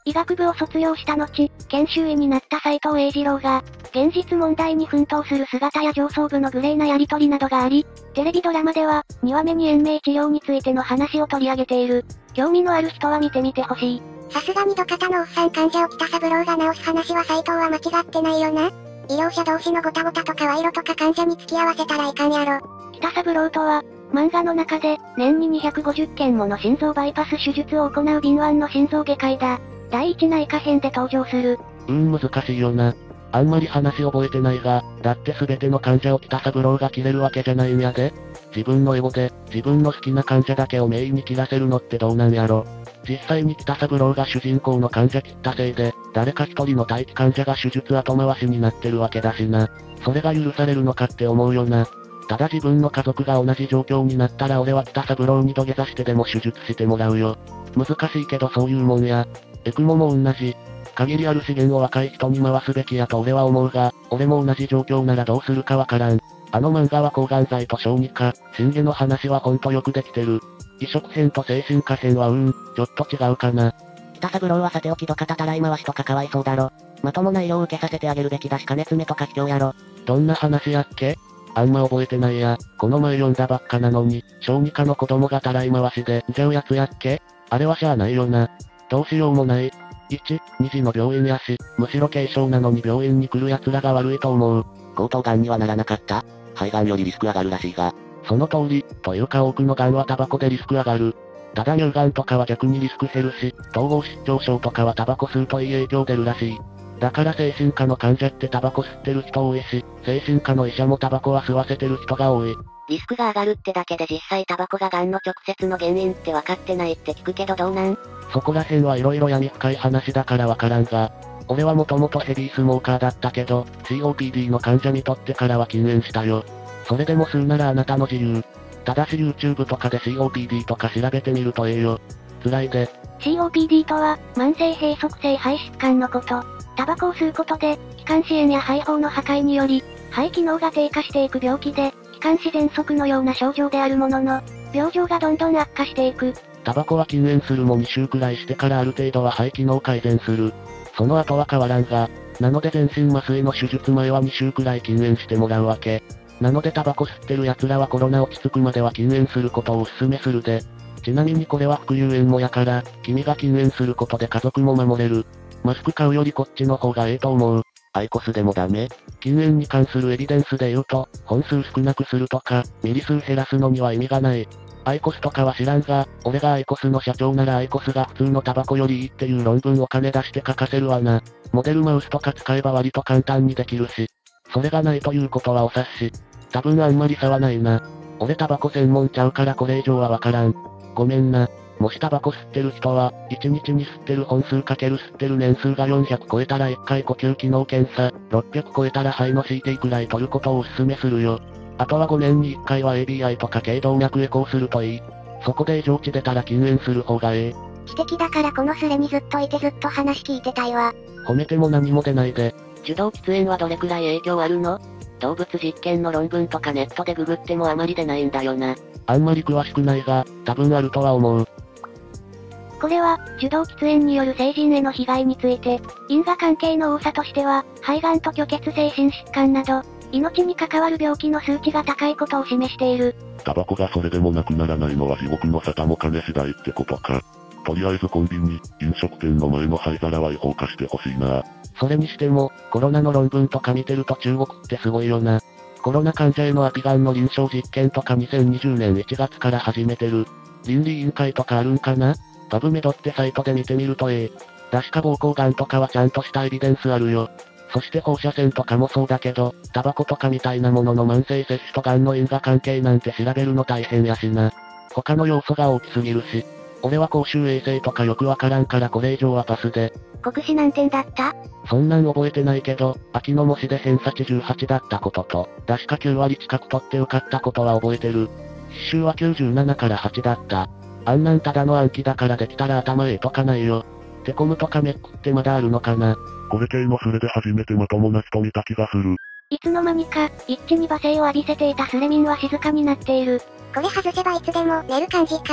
医学部を卒業した後、研修医になった斉藤栄次郎が、現実問題に奮闘する姿や上層部の無礼なやり取りなどがあり、テレビドラマでは、2話目に延命治療についての話を取り上げている。興味のある人は見てみてほしい。 さすがに土方のおっさん患者を北三郎が治す話は斉藤は間違ってないよな。医療者同士のごたごたとか賄賂とか患者に付き合わせたらいかんやろ。 北三郎とは、漫画の中で、年に250件もの心臓バイパス手術を行う敏腕の心臓外科医だ。第一内科編で登場する。 難しいよな。あんまり話覚えてないが、だって全ての患者を北三郎が切れるわけじゃないんやで。自分のエゴで、自分の好きな患者だけをメインに切らせるのってどうなんやろ。実際に北三郎が主人公の患者切ったせいで、誰か一人の待機患者が手術後回しになってるわけだしな。それが許されるのかって思うよな。ただ自分の家族が同じ状況になったら俺は北三郎に土下座してでも手術してもらうよ。難しいけどそういうもんや。エクモも同じ。限りある資源を若い人に回すべきやと俺は思うが、俺も同じ状況ならどうするかわからん。あの漫画は抗がん剤と小児科、心外の話はほんとよくできてる。移植編と精神科編はちょっと違うかな。 北三郎はさておき土方たらい回しとかかわいそうだろ。まともな医療を受けさせてあげるべきだし金詰めとか卑怯やろ。 どんな話やっけ？あんま覚えてないや。この前読んだばっかなのに、小児科の子供がたらい回しでんじゃうやつやっけ？あれはしゃあないよな。どうしようもない。1、2時の病院やし、むしろ軽症なのに病院に来る奴らが悪いと思う。 喉頭がんにはならなかった？肺がんよりリスク上がるらしいが。 その通り、というか多くのがんはタバコでリスク上がる。ただ乳がんとかは逆にリスク減るし、統合失調症とかはタバコ吸うといい影響出るらしい。だから精神科の患者ってタバコ吸ってる人多いし、精神科の医者もタバコは吸わせてる人が多い。 リスクが上がるってだけで実際タバコががんの直接の原因って分かってないって聞くけどどうなん？ そこら辺は色々闇深い話だからわからんが、俺はもともとヘビースモーカーだったけど、COPD の患者にとってからは禁煙したよ。それでも吸うならあなたの自由。ただし YouTube とかで COPD とか調べてみるとええよ。辛いで。 COPD とは、慢性閉塞性肺疾患のこと。タバコを吸うことで、気管支炎や肺胞の破壊により、肺機能が低下していく病気で、気管支喘息のような症状であるものの、病状がどんどん悪化していく。 タバコは禁煙するも2週くらいしてからある程度は肺機能改善する。その後は変わらんが、なので全身麻酔の手術前は2週くらい禁煙してもらうわけ。なのでタバコ吸ってる奴らはコロナ落ち着くまでは禁煙することをお勧めするで。ちなみにこれは副流煙もやから、君が禁煙することで家族も守れる。マスク買うよりこっちの方がええと思う。 アイコスでもダメ？ 禁煙に関するエビデンスで言うと、本数少なくするとか、ミリ数減らすのには意味がない。アイコスとかは知らんが、俺がアイコスの社長ならアイコスが普通のタバコよりいいっていう論文お金出して書かせるわな。モデルマウスとか使えば割と簡単にできるし。それがないということはお察し。多分あんまり差はないな。俺タバコ専門ちゃうからこれ以上はわからん。ごめんな。もしタバコ吸ってる人は、1日に吸ってる本数かける吸ってる年数が400超えたら1回呼吸機能検査、600超えたら肺の CT くらい取ることをお勧めするよ。あとは5年に1回は ABI とか頸動脈エコーするといい。そこで異常値出たら禁煙する方がええ。 知的だからこのスレにずっといてずっと話聞いてたいわ。 褒めても何も出ないで。 受動喫煙はどれくらい影響あるの？動物実験の論文とかネットでググってもあまり出ないんだよな。 あんまり詳しくないが、多分あるとは思う。 これは、受動喫煙による成人への被害について、因果関係の多さとしては、肺がんと虚血性心疾患など、命に関わる病気の数値が高いことを示している。 タバコがそれでもなくならないのは地獄の沙汰も金次第ってことか。とりあえずコンビニ、飲食店の前の灰皿は違法化してほしいな。 それにしても、コロナの論文とか見てると中国ってすごいよな。コロナ患者へのアピガンの臨床実験とか2020年1月から始めてる。倫理委員会とかあるんかな？パブメドってサイトで見てみるとええ。出しか膀胱がんとかはちゃんとしたエビデンスあるよ。そして放射線とかもそうだけど、タバコとかみたいなものの慢性摂取とがんの因果関係なんて調べるの大変やしな。他の要素が大きすぎるし。俺は公衆衛生とかよくわからんからこれ以上はパスで。 国試何点だった？ そんなん覚えてないけど、秋の模試で偏差値18だったことと、出しか9割近く取って受かったことは覚えてる。必修は97から8だった。あんなんただの暗記だからできたら頭とかないよ。テコムとかメックってまだあるのかな？ これ系のスレで初めてまともな人見た気がする。 いつの間にか、一致に罵声を浴びせていたスレミンは静かになっている。 これ外せばいつでも寝る感じか。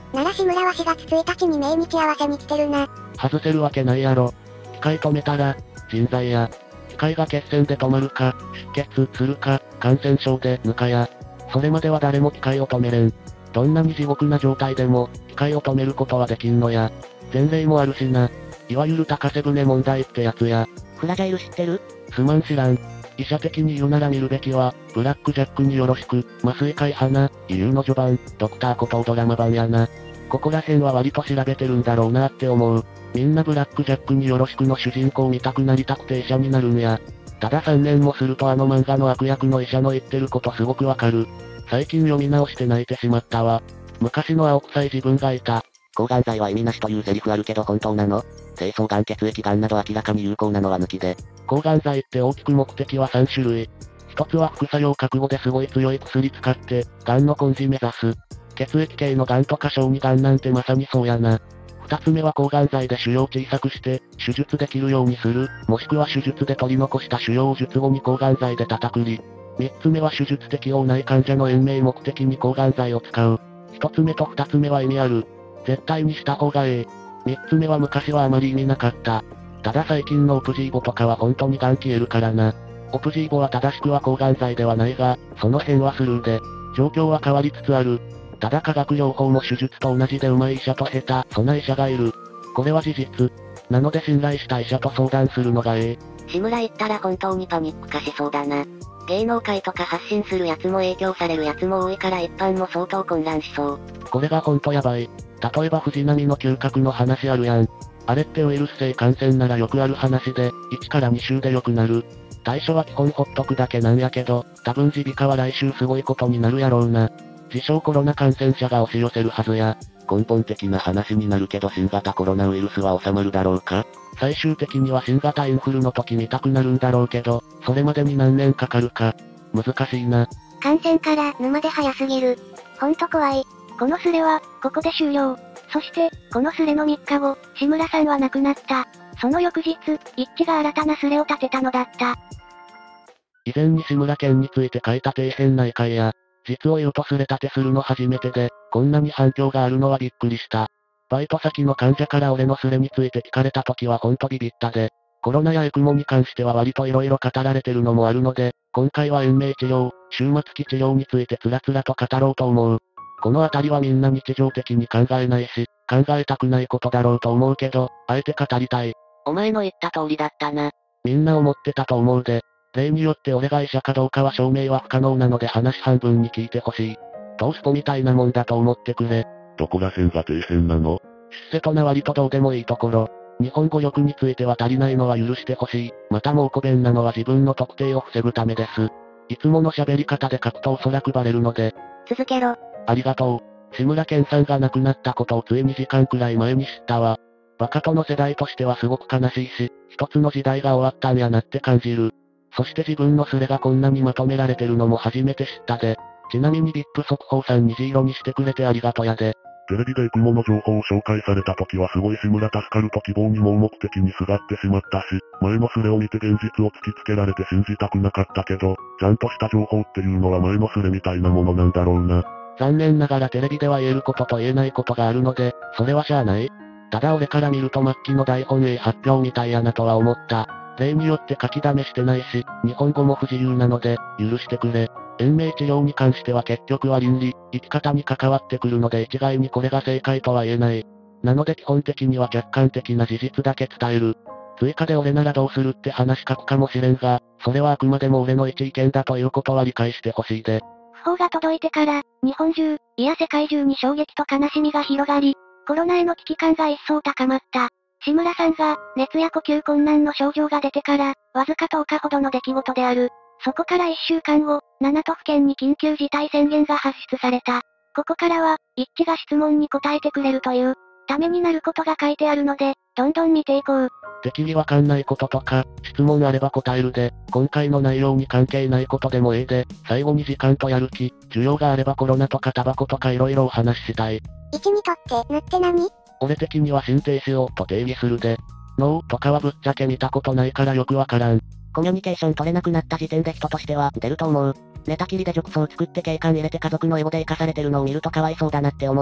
なら志村は4月1日に命日合わせに来てるな。 外せるわけないやろ。機械止めたら、人材や。機械が血栓で止まるか、出血するか、感染症でぬかや。それまでは誰も機械を止めれん。どんなに地獄な状態でも、機械を止めることはできんのや。前例もあるしな。いわゆる高瀬舟問題ってやつや。 フラジャイル知ってる？ すまん知らん。医者的に言うなら見るべきは、ブラックジャックによろしく、麻酔科医花、医優の序盤、ドクターことドラマ版やな。ここら辺は割と調べてるんだろうなって思う。みんなブラックジャックによろしくの主人公見たくなりたくて医者になるんや。ただ3年もするとあの漫画の悪役の医者の言ってることすごくわかる。最近読み直して泣いてしまったわ。昔の青臭い自分がいた。 抗がん剤は意味なしというセリフあるけど本当なの？精巣がん血液がんなど明らかに有効なのは抜きで。 抗がん剤って大きく目的は3種類。一つは副作用覚悟ですごい強い薬使って、がんの根治目指す。血液系のがんとか小児がんなんてまさにそうやな。二つ目は抗がん剤で腫瘍を小さくして、手術できるようにする、もしくは手術で取り残した腫瘍を術後に抗がん剤で叩くり。三つ目は手術適応ない患者の延命目的に抗がん剤を使う。一つ目と二つ目は意味ある。絶対にした方がええ。三つ目は昔はあまり意味なかった。ただ最近のオプジーボとかは本当にがん消えるからな。オプジーボは正しくは抗がん剤ではないが、その辺はスルーで、状況は変わりつつある。ただ化学療法も手術と同じで上手い医者と下手、そんな医者がいる。これは事実。なので信頼した医者と相談するのがええ。 志村言ったら本当にパニック化しそうだな。芸能界とか発信するやつも影響されるやつも多いから一般も相当混乱しそう。 これがほんとやばい。例えば藤波の嗅覚の話あるやん。あれってウイルス性感染ならよくある話で、1から2週で良くなる。対処は基本ほっとくだけなんやけど、多分耳鼻科は来週すごいことになるやろうな。自称コロナ感染者が押し寄せるはずや。 根本的な話になるけど新型コロナウイルスは収まるだろうか？ 最終的には新型インフルの時見たくなるんだろうけど、それまでに何年かかるか。難しいな。 感染から沼で早すぎる。ほんと怖い。 このスレは、ここで終了。そして、このスレの3日後、志村さんは亡くなった。その翌日、一致が新たなスレを立てたのだった。 以前に志村けんについて書いた底辺内科医や、実を言うとスレ立てするの初めてで、こんなに反響があるのはびっくりした。バイト先の患者から俺のスレについて聞かれた時はほんとビビったで。コロナやエクモに関しては割と色々語られてるのもあるので、今回は延命治療、終末期治療についてつらつらと語ろうと思う。このあたりはみんな日常的に考えないし、考えたくないことだろうと思うけど、あえて語りたい。 お前の言った通りだったな。 みんな思ってたと思うで。例によって俺が医者かどうかは証明は不可能なので話半分に聞いてほしい。トースポみたいなもんだと思ってくれ。 どこら辺が底辺なの？ 出世とな割とどうでもいいところ。日本語力については足りないのは許してほしい。また猛虎弁なのは自分の特定を防ぐためです。いつもの喋り方で書くとおそらくバレるので。 続けろ。 ありがとう。志村けんさんが亡くなったことをつい2時間くらい前に知ったわ。バカとの世代としてはすごく悲しいし、一つの時代が終わったんやなって感じる。そして自分のスレがこんなにまとめられてるのも初めて知ったで。ちなみに VIP 速報さん虹色にしてくれてありがとやで。 テレビでエクモの情報を紹介された時はすごい志村助かると希望に盲目的にすがってしまったし、前のスレを見て現実を突きつけられて信じたくなかったけど、ちゃんとした情報っていうのは前のスレみたいなものなんだろうな。 残念ながらテレビでは言えることと言えないことがあるので、それはしゃあない。ただ俺から見ると末期の大本営発表みたいやなとは思った。例によって書きだめしてないし、日本語も不自由なので、許してくれ。延命治療に関しては結局は倫理、生き方に関わってくるので一概にこれが正解とは言えない。なので基本的には客観的な事実だけ伝える。追加で俺ならどうするって話書くかもしれんが、それはあくまでも俺の一意見だということは理解してほしいで。 訃報が届いてから、日本中、いや世界中に衝撃と悲しみが広がり、コロナへの危機感が一層高まった。志村さんが、熱や呼吸困難の症状が出てから、わずか10日ほどの出来事である。そこから1週間後、7都府県に緊急事態宣言が発出された。ここからは、一致が質問に答えてくれるという、ためになることが書いてあるので、どんどん見ていこう。 適宜わかんないこととか、質問あれば答えるで、今回の内容に関係ないことでもええで、最後に時間とやる気、需要があればコロナとかタバコとか色々お話ししたい。 位置にとって塗って何？ 俺的には心停止をと定義するで。脳とかはぶっちゃけ見たことないからよくわからん。 コミュニケーション取れなくなった時点で人としては出ると思う。寝たきりで褥瘡作って警官入れて家族のエゴで生かされてるのを見るとかわいそうだなって思う。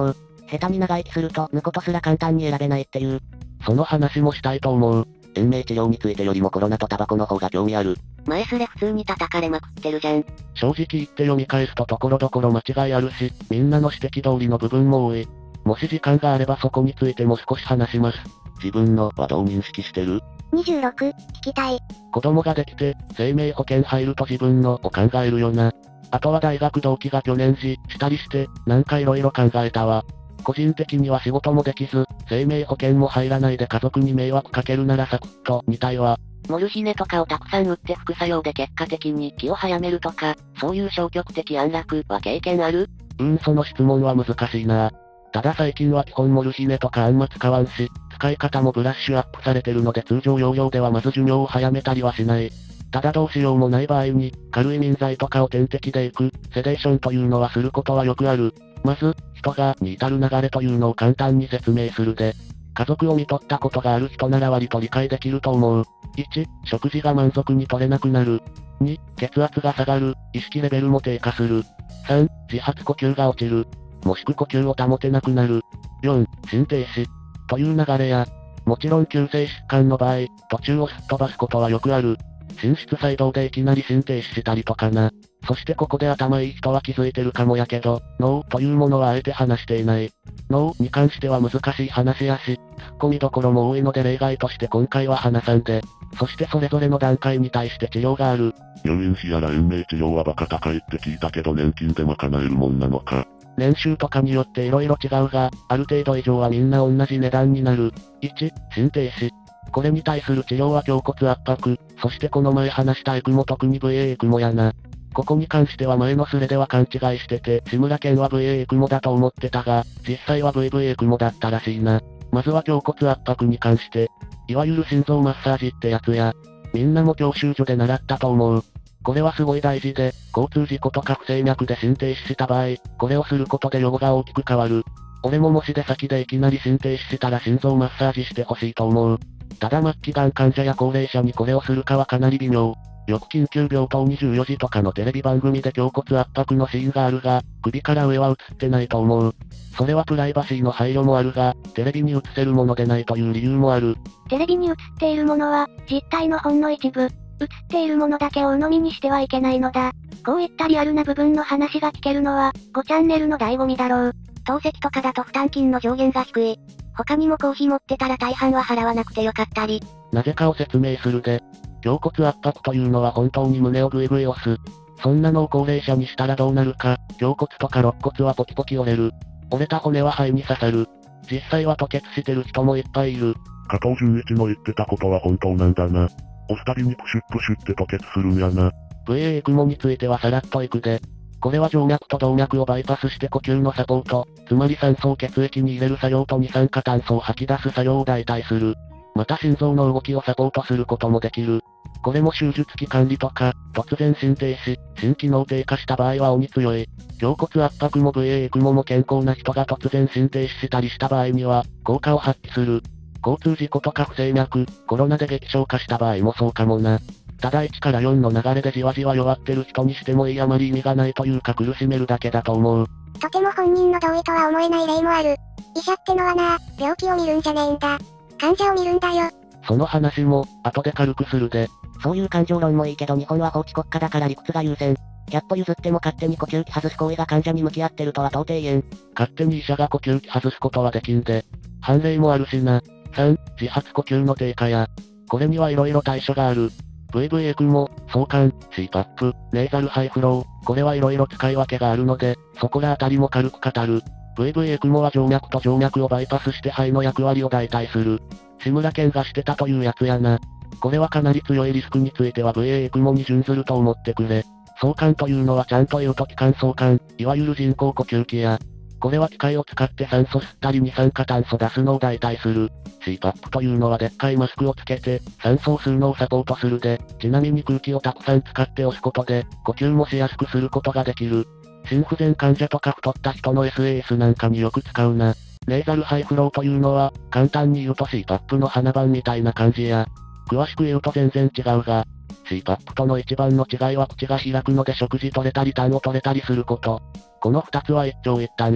下手に長生きすると、抜くことすら簡単に選べないっていう。 その話もしたいと思う。 延命治療についてよりもコロナとタバコの方が興味ある。 前すれ普通に叩かれまくってるじゃん。 正直言って読み返すと所々間違いあるし、みんなの指摘通りの部分も多い。もし時間があればそこについても少し話します。 自分のはどう認識してる ？26、聞きたい。 子供ができて、生命保険入ると自分のを考えるよな。あとは大学同期が去年したりして、なんか色々考えたわ。個人的には仕事もできず、生命保険も入らないで家族に迷惑かけるならサクッと、みたいわ。 モルヒネとかをたくさん打って副作用で結果的に気を早めるとか、そういう消極的安楽は経験ある？ その質問は難しいな。ただ最近は基本モルヒネとかあんま使わんし、使い方もブラッシュアップされてるので通常用量ではまず寿命を早めたりはしない。ただどうしようもない場合に、軽い眠剤とかを点滴でいく、セデーションというのはすることはよくある。まず、人がに至る流れというのを簡単に説明するで。家族を見とったことがある人なら割と理解できると思う。1、食事が満足に取れなくなる。2、血圧が下がる、意識レベルも低下する。3、自発呼吸が落ちる。もしく呼吸を保てなくなる。4、心停止。という流れや、もちろん急性疾患の場合、途中をすっ飛ばすことはよくある。心室細動でいきなり心停止したりとかな。そしてここで頭いい人は気づいてるかもやけど、脳というものはあえて話していない。脳に関しては難しい話やし、突っ込みどころも多いので例外として今回は話さんで。そしてそれぞれの段階に対して治療がある。 入院費やら延命治療はバカ高いって聞いたけど年金で賄えるもんなのか。 年収とかによって色々違うが、ある程度以上はみんな同じ値段になる。1、心停止。これに対する治療は胸骨圧迫、そしてこの前話したエクモ特に VA エクモやな。ここに関しては前のスレでは勘違いしてて、志村けんは VA エクモだと思ってたが、実際は VV エクモだったらしいな。まずは胸骨圧迫に関して、いわゆる心臓マッサージってやつや、みんなも教習所で習ったと思う。これはすごい大事で、交通事故とか不整脈で心停止した場合、これをすることで予後が大きく変わる。俺ももし出先でいきなり心停止したら心臓マッサージしてほしいと思う。ただ末期がん患者や高齢者にこれをするかはかなり微妙。よく緊急病棟24時とかのテレビ番組で胸骨圧迫のシーンがあるが、首から上は映ってないと思う。それはプライバシーの配慮もあるが、テレビに映せるものでないという理由もある。 テレビに映っているものは、実体のほんの一部。映っているものだけを鵜呑みにしてはいけないのだ。こういったリアルな部分の話が聞けるのは、5チャンネルの醍醐味だろう。透析とかだと負担金の上限が低い。他にも公費持ってたら大半は払わなくてよかったり。 なぜかを説明するで。胸骨圧迫というのは本当に胸をグイグイ押す。そんなのを高齢者にしたらどうなるか、胸骨とか肋骨はポキポキ折れる。折れた骨は肺に刺さる。実際は吐血してる人もいっぱいいる。 加藤純一の言ってたことは本当なんだな。押すたびにプシュップシュって吐血するんやな。 VA エクモについてはさらっといくで。これは静脈と動脈をバイパスして呼吸のサポート、つまり酸素を血液に入れる作用と二酸化炭素を吐き出す作用を代替する。また心臓の動きをサポートすることもできる。これも手術期管理とか、突然心停止、心機能低下した場合は鬼強い。胸骨圧迫も VA エクモも健康な人が突然心停止したりした場合には、効果を発揮する。交通事故とか不整脈、コロナで激症化した場合もそうかもな。ただ1から4の流れでじわじわ弱ってる人にしてもあまり意味がないというか苦しめるだけだと思う。 とても本人の同意とは思えない例もある。医者ってのはな、病気を見るんじゃねえんだ。患者を見るんだよ。 その話も、後で軽くするで。 そういう感情論もいいけど日本は法治国家だから理屈が優先。100歩譲っても勝手に呼吸器外す行為が患者に向き合ってるとは到底言えん。 勝手に医者が呼吸器外すことはできんで。判例もあるしな。3、自発呼吸の低下や。これには色々対処がある。VV エクモ、相関、CPAP、ネーザルハイフロー、これは色々使い分けがあるので、そこらあたりも軽く語る。VV エクモは静脈と静脈をバイパスして肺の役割を代替する。志村けんがしてたというやつやな。これはかなり強いリスクについては VA エクモに準ずると思ってくれ。相関というのはちゃんと言うと気管相関、いわゆる人工呼吸器や。これは機械を使って酸素吸ったり二酸化炭素出すのを代替する。CPAP というのはでっかいマスクをつけて、酸素を吸うのをサポートするで、ちなみに空気をたくさん使って押すことで、呼吸もしやすくすることができる。心不全患者とか太った人の SAS なんかによく使うな。ネーザルハイフローというのは、簡単に言うと CPAP の花番みたいな感じや。詳しく言うと全然違うが、CPAP との一番の違いは口が開くので食事取れたり痰を取れたりすること。この二つは一長一短や。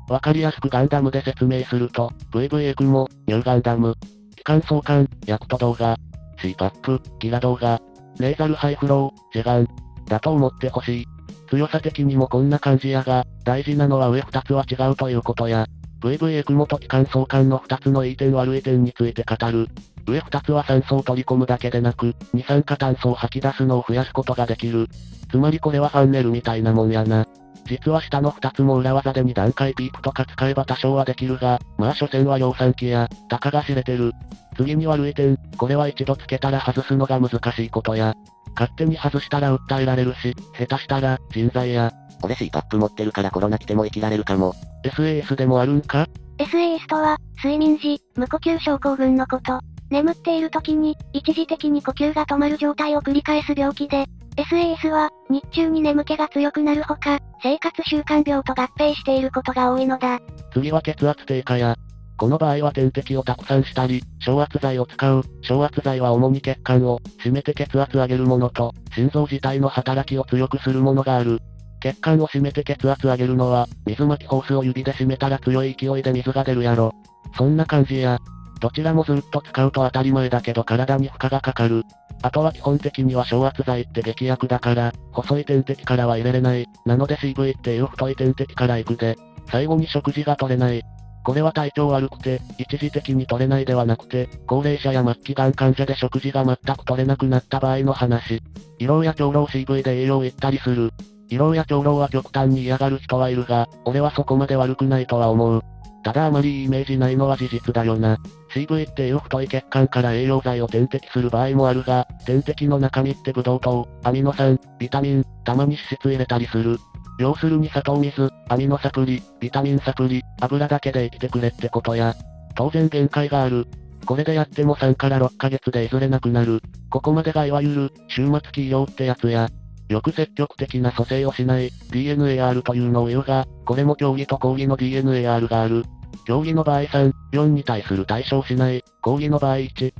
わかりやすくガンダムで説明すると、VV エクモ、ニューガンダム、機関装艦、ヤクト動画、CPAP、ギラ動画、レーザルハイフロー、ジェガン、だと思ってほしい。強さ的にもこんな感じやが、大事なのは上2つは違うということや、VV エクモと機関装艦の2つのいい点悪い点について語る。上2つは酸素を取り込むだけでなく、二酸化炭素を吐き出すのを増やすことができる。つまりこれはファンネルみたいなもんやな。実は下の2つも裏技で2段階ピークとか使えば多少はできるが、まあ所詮は量産機や、たかが知れてる。次に悪い点、これは一度つけたら外すのが難しいことや、勝手に外したら訴えられるし、下手したら、人材や、 俺 CPAP 持ってるからコロナ来ても生きられるかも。 SAS でもあるんか？ SAS とは、睡眠時、無呼吸症候群のこと。眠っている時に、一時的に呼吸が止まる状態を繰り返す病気で、SAS は、日中に眠気が強くなるほか、生活習慣病と合併していることが多いのだ。 次は血圧低下や、この場合は点滴をたくさんしたり、昇圧剤を使う。昇圧剤は主に血管を、締めて血圧上げるものと、心臓自体の働きを強くするものがある。血管を締めて血圧上げるのは、水巻きホースを指で締めたら強い勢いで水が出るやろ。そんな感じや。どちらもずっと使うと当たり前だけど体に負荷がかかる。あとは基本的には昇圧剤って劇薬だから、細い点滴からは入れれない。なので CV っていう太い点滴から行くで、最後に食事が取れない。これは体調悪くて、一時的に取れないではなくて、高齢者や末期がん患者で食事が全く取れなくなった場合の話。胃ろうや腸ろう CV で栄養いったりする。胃ろうや腸ろうは極端に嫌がる人はいるが、俺はそこまで悪くないとは思う。ただあまりいいイメージないのは事実だよな。CV っていう太い血管から栄養剤を点滴する場合もあるが、点滴の中身ってブドウ糖、アミノ酸、ビタミン、たまに脂質入れたりする。要するに砂糖水、アミノサプリ、ビタミンサプリ、油だけで生きてくれってことや。当然限界がある。これでやっても3から6ヶ月でいずれなくなる。ここまでがいわゆる、終末期医療ってやつや。よく積極的な蘇生をしない、DNAR というのを言うが、これも競技と講義の DNAR がある。競技の場合3、4に対する対処をしない、講義の場合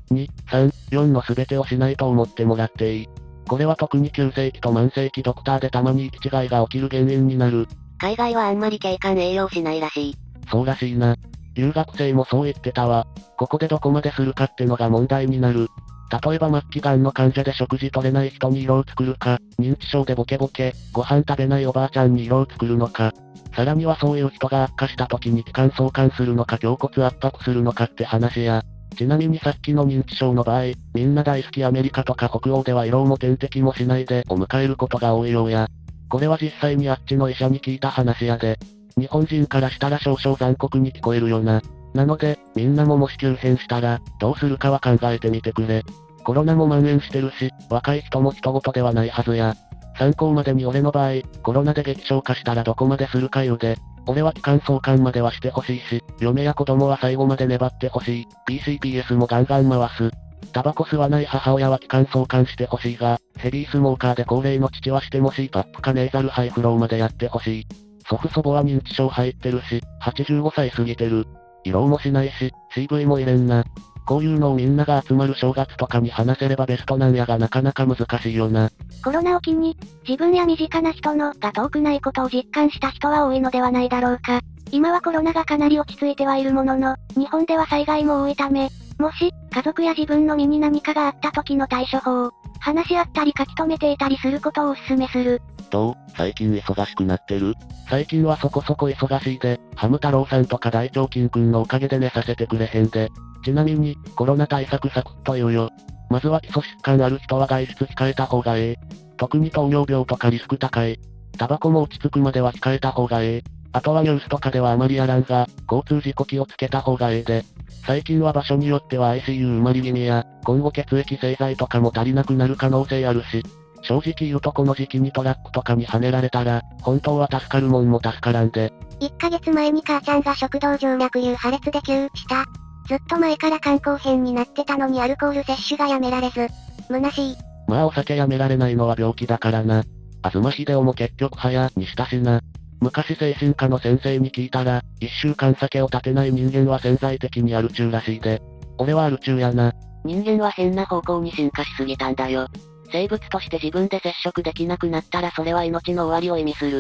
1、2、3、4の全てをしないと思ってもらっていい。これは特に急性期と慢性期ドクターでたまに行き違いが起きる原因になる。 海外はあんまり経管栄養しないらしい。 そうらしいな。留学生もそう言ってたわ。ここでどこまでするかってのが問題になる。例えば末期がんの患者で食事取れない人に色を作るか、認知症でボケボケ、ご飯食べないおばあちゃんに色を作るのか。さらにはそういう人が悪化した時に気管相関するのか胸骨圧迫するのかって話や。ちなみにさっきの認知症の場合、みんな大好きアメリカとか北欧では胃ろうも点滴もしないでを迎えることが多いようや。これは実際にあっちの医者に聞いた話やで。日本人からしたら少々残酷に聞こえるよな。なので、みんなももし急変したら、どうするかは考えてみてくれ。コロナも蔓延してるし、若い人も人事ではないはずや。参考までに俺の場合、コロナで激症化したらどこまでするか言うで。俺は気管相関まではしてほしいし、嫁や子供は最後まで粘ってほしい。PCPS もガンガン回す。タバコ吸わない母親は気管相関してほしいが、ヘビースモーカーで高齢の父はしても CPAP かネーザルハイフローまでやってほしい。祖父祖母は認知症入ってるし、85歳過ぎてる。胃ろうもしないし、CV も入れんな。こういうのをみんなが集まる正月とかに話せればベストなんやがなかなか難しいよな。 コロナを機に、自分や身近な人のが遠くないことを実感した人は多いのではないだろうか。今はコロナがかなり落ち着いてはいるものの、日本では災害も多いため、もし、家族や自分の身に何かがあった時の対処法を、話し合ったり書き留めていたりすることをお勧めする。 どう？最近忙しくなってる？最近はそこそこ忙しいで、ハム太郎さんとか大腸菌くんのおかげで寝させてくれへんで。ちなみに、コロナ対策サクッと言うよ。まずは基礎疾患ある人は外出控えた方がええ。特に糖尿病とかリスク高い。タバコも落ち着くまでは控えた方がええ。あとはニュースとかではあまりやらんが、交通事故気をつけた方がええで。最近は場所によっては ICU 埋まり気味や、今後血液製剤とかも足りなくなる可能性あるし。正直言うとこの時期にトラックとかに跳ねられたら、本当は助かるもんも助からんで。 1ヶ月前に母ちゃんが食道静脈瘤破裂で急した。ずっと前から肝硬変になってたのにアルコール摂取がやめられず、虚しい。 まあお酒やめられないのは病気だからな。東秀夫も結局早にしたしな。昔精神科の先生に聞いたら、1週間酒を立てない人間は潜在的にアル中らしいで。俺はアル中やな。 人間は変な方向に進化しすぎたんだよ。生物として自分で接触できなくなったらそれは命の終わりを意味する。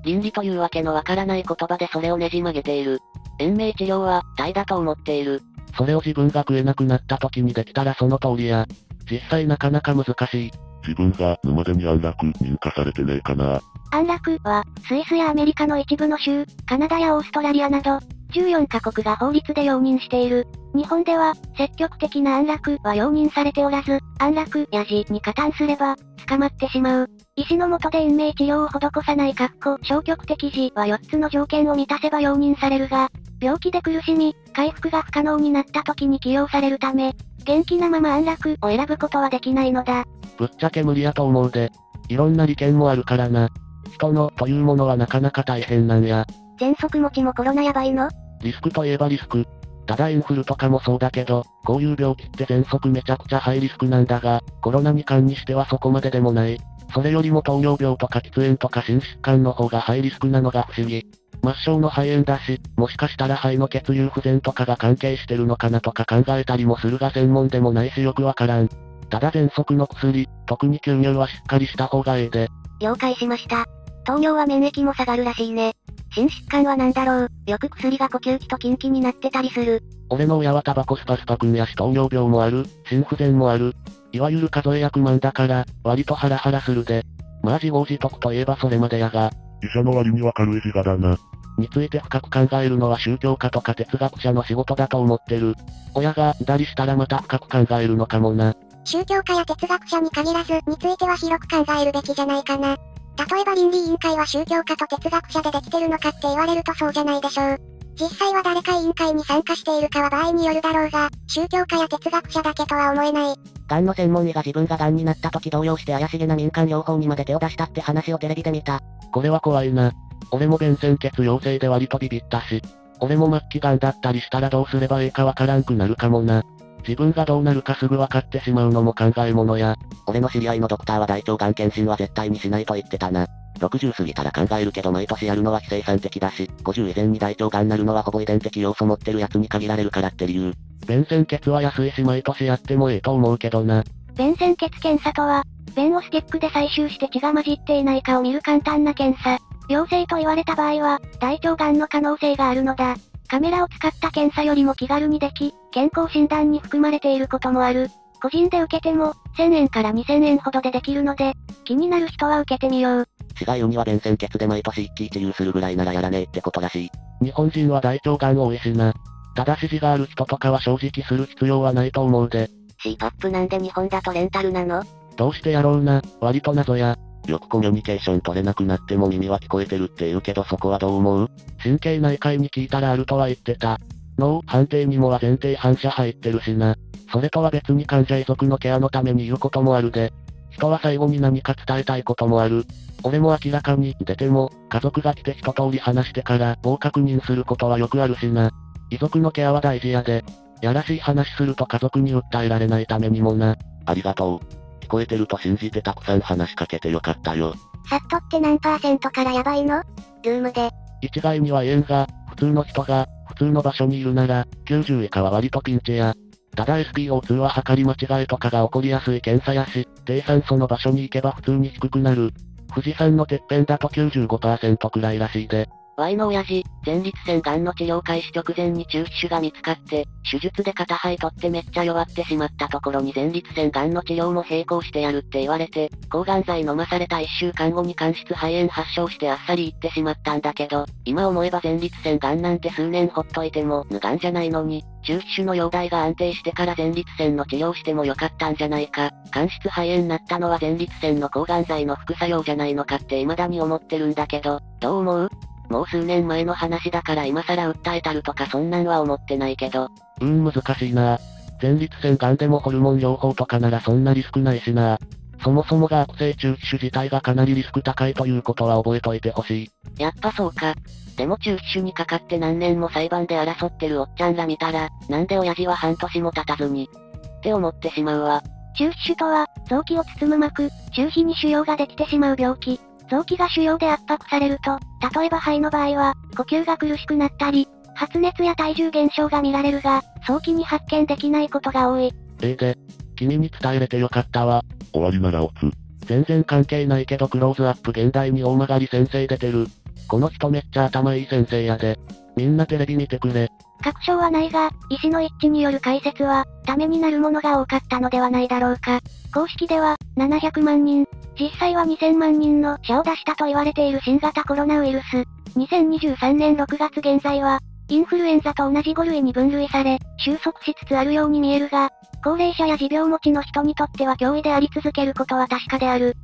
倫理というわけのわからない言葉でそれをねじ曲げている。延命治療は、大だと思っている。 それを自分が食えなくなった時にできたらその通りや。実際なかなか難しい。 自分が沼でに安楽認可されてねえかな。 安楽は、スイスやアメリカの一部の州、カナダやオーストラリアなど、14カ国が法律で容認している。日本では、積極的な安楽は容認されておらず、安楽や事に加担すれば、捕まってしまう。医師の下で延命治療を施さない消極的事は4つの条件を満たせば容認されるが、病気で苦しみ、回復が不可能になった時に起用されるため、元気なまま安楽を選ぶことはできないのだ。 ぶっちゃけ無理やと思うで。いろんな利権もあるからな。人のというものはなかなか大変なんや。 喘息持ちもコロナやばいの？ リスクといえばリスク。ただインフルとかもそうだけど、こういう病気って喘息めちゃくちゃハイリスクなんだが、コロナに関にしてはそこまででもない。それよりも糖尿病とか喫煙とか心疾患の方がハイリスクなのが不思議。末梢の肺炎だし、もしかしたら肺の血流不全とかが関係してるのかなとか考えたりもするが専門でもないしよくわからん。ただ喘息の薬、特に吸入はしっかりした方がいいで。 了解しました。糖尿は免疫も下がるらしいね。心疾患はなんだろう、よく薬が呼吸器と禁忌になってたりする。 俺の親はタバコスパスパ君やし糖尿病もある、心不全もある。いわゆる数え役満だから、割とハラハラするで。まあ自業自得といえばそれまでやが。 医者の割には軽い自我だな。 について深く考えるのは宗教家とか哲学者の仕事だと思ってる。親がだりしたらまた深く考えるのかもな。 宗教家や哲学者に限らず、については広く考えるべきじゃないかな。例えば倫理委員会は宗教家と哲学者でできてるのかって言われるとそうじゃないでしょう。実際は誰か委員会に参加しているかは場合によるだろうが、宗教家や哲学者だけとは思えない。 癌の専門医が自分が癌になった時動揺して怪しげな民間療法にまで手を出したって話をテレビで見た。 これは怖いな。俺も便潜血陽性で割とビビったし。俺も末期癌だったりしたらどうすればいいかわからんくなるかもな。自分がどうなるかすぐ分かってしまうのも考えものや。 俺の知り合いのドクターは大腸がん検診は絶対にしないと言ってたな。60過ぎたら考えるけど毎年やるのは非生産的だし、50以前に大腸がんなるのはほぼ遺伝的要素持ってるやつに限られるからって理由。 便潜血は安いし毎年やってもいいと思うけどな。 便潜血検査とは、便をスティックで採集して血が混じっていないかを見る簡単な検査。陽性と言われた場合は、大腸がんの可能性があるのだ。カメラを使った検査よりも気軽にでき、健康診断に含まれていることもある。個人で受けても、1000円から2000円ほどでできるので、気になる人は受けてみよう。 死が言うには便潜血で毎年一喜一憂するぐらいならやらねえってことらしい。 日本人は大腸がん多いしな。ただ支持がある人とかは正直する必要はないと思うで。 CPAP なんで日本だとレンタルなの？ どうしてやろうな、割と謎や。 よくコミュニケーション取れなくなっても耳は聞こえてるって言うけどそこはどう思う？ 神経内科医に聞いたらあるとは言ってた。脳、判定にもは前提反射入ってるしな。それとは別に患者遺族のケアのために言うこともあるで。人は最後に何か伝えたいこともある。俺も明らかに出ても、家族が来て一通り話してから棒確認することはよくあるしな。遺族のケアは大事やで。やらしい話すると家族に訴えられないためにもな。 ありがとう。聞こえてると信じてたくさん話しかけてよかったよ。 サットって何%からやばいの？ルームで。 一概には言えんが、普通の人が、普通の場所にいるなら、90以下は割とピンチや。ただ SPO2 は測り間違いとかが起こりやすい検査やし、低酸素の場所に行けば普通に低くなる。富士山のてっぺんだと 95% くらいらしいで。 Y の親父、前立腺癌の治療開始直前に中皮腫が見つかって、手術で片肺取ってめっちゃ弱ってしまったところに前立腺癌の治療も並行してやるって言われて、抗がん剤飲まされた1週間後に間質肺炎発症してあっさり行ってしまったんだけど、今思えば前立腺癌なんて数年ほっといても、癌じゃないのに、中皮腫の容体が安定してから前立腺の治療してもよかったんじゃないか。間質肺炎になったのは前立腺の抗がん剤の副作用じゃないのかって未だに思ってるんだけど、どう思う？もう数年前の話だから今更訴えたるとかそんなんは思ってないけど。 難しいな。前立腺癌でもホルモン療法とかならそんなリスクないしな。そもそもが悪性中皮腫自体がかなりリスク高いということは覚えといてほしい。 やっぱそうか。でも中皮腫にかかって何年も裁判で争ってるおっちゃんら見たら、なんで親父は半年も経たずに。って思ってしまうわ。 中皮腫とは、臓器を包む膜、中皮に腫瘍ができてしまう病気。臓器が腫瘍で圧迫されると、例えば肺の場合は、呼吸が苦しくなったり、発熱や体重減少が見られるが、早期に発見できないことが多い。 で、君に伝えれてよかったわ。 終わりならオツ。 全然関係ないけどクローズアップ現代に大曲先生出てる。 この人めっちゃ頭いい先生やで。みんなテレビ見てくれ。 確証はないが、医師の一致による解説は、ためになるものが多かったのではないだろうか。公式では、700万人、実際は2000万人の死を出したと言われている新型コロナウイルス。2023年6月現在は、インフルエンザと同じ5類に分類され、収束しつつあるように見えるが、高齢者や持病持ちの人にとっては脅威であり続けることは確かである。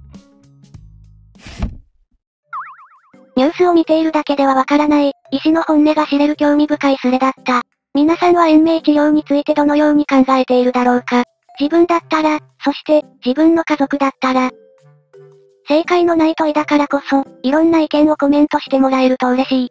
ニュースを見ているだけではわからない、医師の本音が知れる興味深いスレだった。皆さんは延命治療についてどのように考えているだろうか。自分だったら、そして、自分の家族だったら。正解のない問いだからこそ、いろんな意見をコメントしてもらえると嬉しい。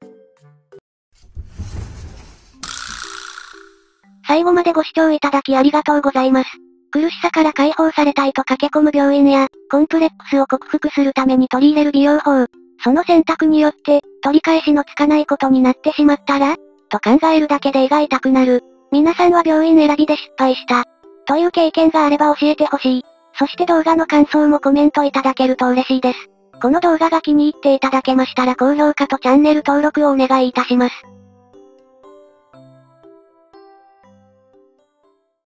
最後までご視聴いただきありがとうございます。苦しさから解放されたいと駆け込む病院や、コンプレックスを克服するために取り入れる美容法。その選択によって、取り返しのつかないことになってしまったらと考えるだけで胃が痛くなる。皆さんは病院選びで失敗した。という経験があれば教えてほしい。そして動画の感想もコメントいただけると嬉しいです。この動画が気に入っていただけましたら高評価とチャンネル登録をお願いいたします。